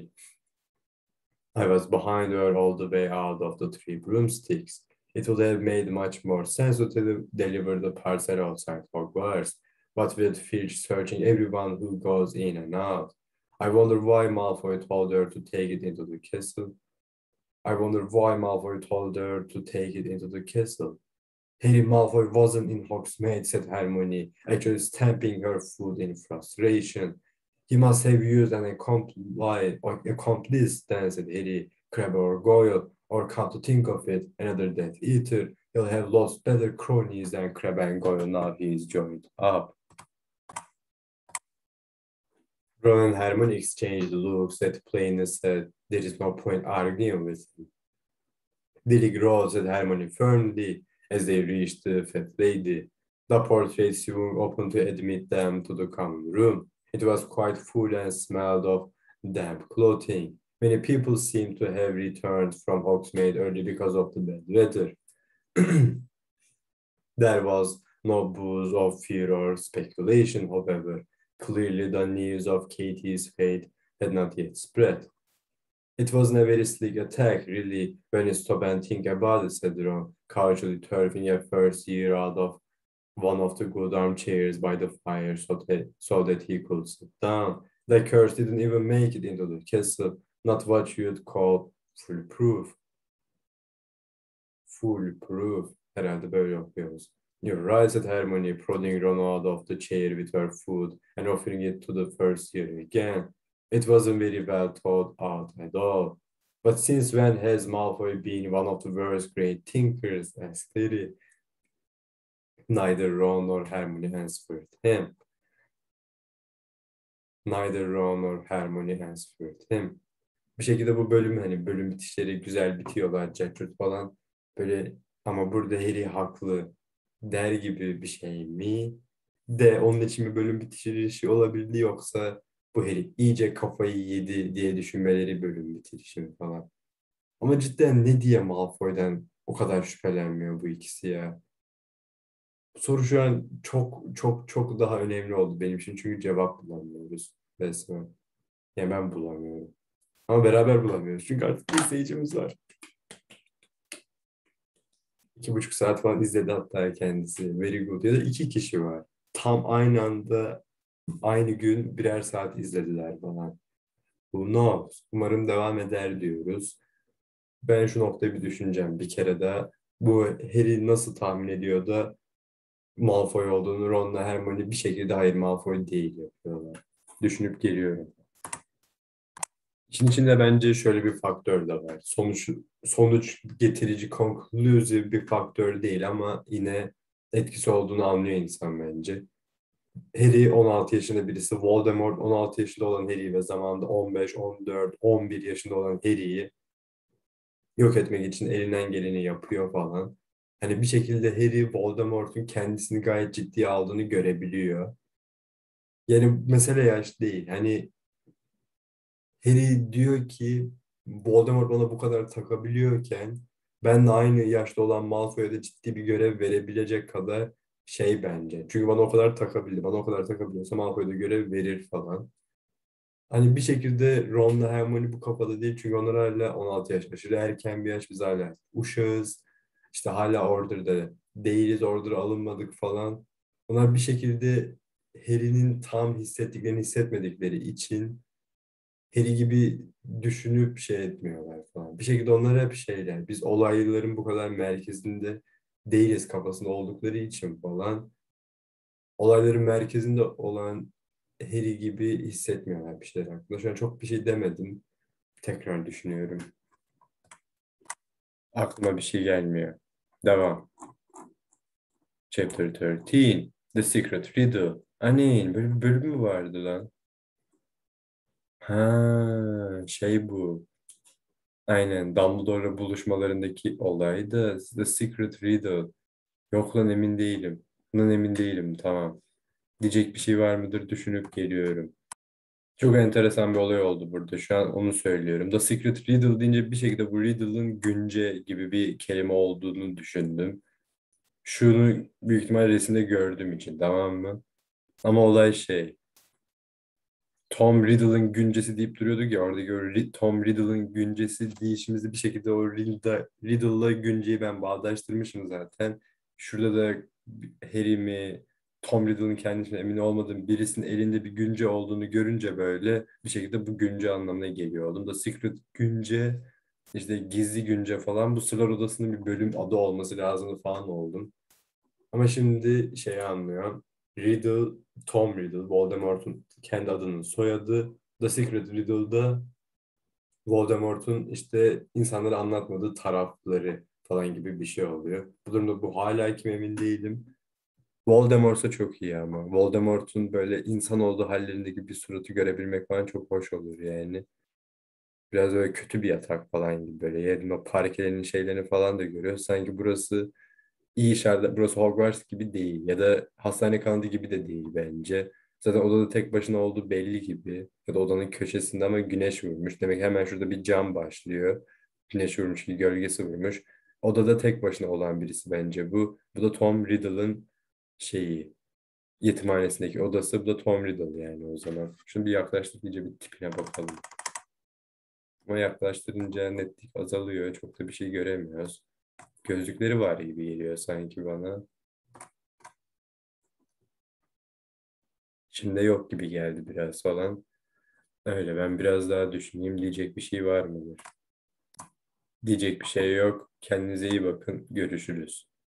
I was behind her all the way out of the three broomsticks. It would have made much more sense to deliver the parcel outside Hogwarts, but with Filch searching everyone who goes in and out. I wonder why Malfoy told her to take it into the castle. I wonder why Malfoy told her to take it into the castle. Harry Malfoy wasn't in Hogsmeade, said Hermione, actually stamping her foot in frustration. He must have used an accomplice, or accomplice then, said Harry, Crabbe or Goyle, or come to think of it, another Death Eater. He'll have lost better cronies than Crabbe and Goyle now he is joined up. Ron and Hermione exchanged looks that plainly said there is no point arguing with him. Dilly rose, said Hermione firmly, as they reached the Fat Lady. The portrait swung open to admit them to the common room. It was quite full and smelled of damp clothing. Many people seemed to have returned from Hogsmeade early because of the bad weather. There was no buzz of fear or speculation, however. Clearly, the news of Katie's fate had not yet spread. It wasn't a very slick attack, really, when you stop and think about it, said Ron, casually turfing a first year out of one of the good armchairs by the fire so that, so that he could sit down. The curse didn't even make it into the castle, not what you'd call foolproof. Foolproof, herhalde böyle okuyoruz. You're right, said Hermione, prodding Ron out of the chair with her foot and offering it to the first year again. It wasn't very well thought out at all. But since when has Malfoy been one of the world's great thinkers? Asked Harry. Neither Ron nor Hermione answered him. Neither Ron nor Hermione answered him. Bir şekilde bu bölüm hani bölüm bitişleri güzel bitiyorlar, Cacurt falan. Böyle ama burada Harry haklı der gibi bir şey mi? De onun için bir bölüm bitirişi olabildi yoksa bu Harry iyice kafayı yedi diye düşünmeleri bölüm bitirişi mi falan. Ama cidden ne diye Malfoy'dan o kadar şüphelenmiyor bu ikisi ya? Bu soru şu an çok çok çok daha önemli oldu benim için çünkü cevap bulamıyoruz resmen. Yani ben bulamıyorum. Ama beraber bulamıyoruz çünkü artık bir izleyicimiz var. İki buçuk saat falan izledi hatta kendisi. Very good. Ya da iki kişi var. Tam aynı anda aynı gün birer saat izlediler falan. Who knows? Umarım devam eder diyoruz. Ben şu noktayı bir düşüneceğim bir kere de. Bu Harry nasıl tahmin ediyor da Malfoy olduğunu Ron'la Hermione bir şekilde hayır Malfoy değil yapıyorlar. Düşünüp geliyorum. İçin içinde bence şöyle bir faktör de var. Sonuç sonuç getirici, conclusive bir faktör değil ama yine etkisi olduğunu anlıyor insan bence. Harry on altı yaşında birisi, Voldemort on altı yaşında olan Harry ve zamanında on beş, on dört, on bir yaşında olan Harry'yi Yok etmek için elinden geleni yapıyor falan. Hani bir şekilde Harry Voldemort'un kendisini gayet ciddiye aldığını görebiliyor. Yani mesele yaş değil. Hani Harry diyor ki Voldemort bana bu kadar takabiliyorken ben de aynı yaşta olan Malfoy'a da ciddi bir görev verebilecek kadar şey bence. Çünkü bana o kadar takabildi. Bana o kadar takabiliyorsa Malfoy'a da görev verir falan. Hani bir şekilde Ron'la Hermione bu kafada değil. Çünkü onlar hala on altı yaş. Aşırı erken bir yaş. Biz hala uşağız. İşte hala Order'da değiliz. Order'a alınmadık falan. Onlar bir şekilde Harry'nin tam hissettiklerini hissetmedikleri için Harry gibi düşünüp şey etmiyorlar falan. Bir şekilde onlar hep şeyler. Biz olayların bu kadar merkezinde değiliz kafasında oldukları için falan. Olayların merkezinde olan Harry gibi hissetmiyorlar bir şeyler hakkında. Şu an çok bir şey demedim. Tekrar düşünüyorum. Aklıma bir şey gelmiyor. Devam. Chapter on üç. The Secret Riddle. Anin, böyle bir bölüm mü vardı lan? Ha, şey bu. Aynen, Dumbledore'la buluşmalarındaki olaydı. The Secret Riddle. Yok lan, emin değilim. Bundan emin değilim, tamam. Diyecek bir şey var mıdır düşünüp geliyorum. Çok enteresan bir olay oldu burada. Şu an onu söylüyorum. The Secret Riddle deyince bir şekilde bu Riddle'ın günce gibi bir kelime olduğunu düşündüm. Şunu büyük ihtimal resimde gördüğüm için, tamam mı? Ama olay şey. Tom Riddle'ın güncesi deyip duruyorduk ya, oradaki o Ri- Tom Riddle'ın güncesi deyişimizde bir şekilde o Riddle, Riddle'la günceyi ben bağdaştırmışım zaten. Şurada da Harry mi Tom Riddle'ın kendisine emin olmadığım birisinin elinde bir günce olduğunu görünce böyle bir şekilde bu günce anlamına geliyor oldum. Da Secret günce, işte gizli günce falan, bu Sırlar Odası'nın bir bölüm adı olması lazım falan oldum. Ama şimdi şeyi anlıyorum. Riddle, Tom Riddle, Voldemort'un kendi adının soyadı. The Secret Riddle'da Voldemort'un işte insanlara anlatmadığı tarafları falan gibi bir şey oluyor. Bu durumda bu hala kim emin değilim. Voldemort'sa çok iyi ama. Voldemort'un böyle insan olduğu hallerindeki bir suratı görebilmek falan çok hoş olur yani. Biraz böyle kötü bir yatak falan gibi, böyle yerin o parkelerin şeylerini falan da görüyor. Sanki burası iyi şartlar, burası Hogwarts gibi değil ya da hastane kanadı gibi de değil bence. Zaten odada tek başına olduğu belli gibi, ya da odanın köşesinde ama güneş vurmuş. Demek ki hemen şurada bir cam başlıyor. Güneş vurmuş gibi gölgesi vurmuş. Odada tek başına olan birisi bence bu. Bu da Tom Riddle'ın şeyi, yetimhanesindeki odası. Bu da Tom Riddle yani o zaman. Şunu bir yaklaştık, iyice bir tipine bakalım. Ama yaklaştırınca netlik azalıyor. Çok da bir şey göremiyoruz. Gözlükleri var gibi geliyor sanki bana. Şimdi yok gibi geldi biraz falan. Öyle, ben biraz daha düşüneyim, diyecek bir şey var mıdır? Diyecek bir şey yok. Kendinize iyi bakın. Görüşürüz.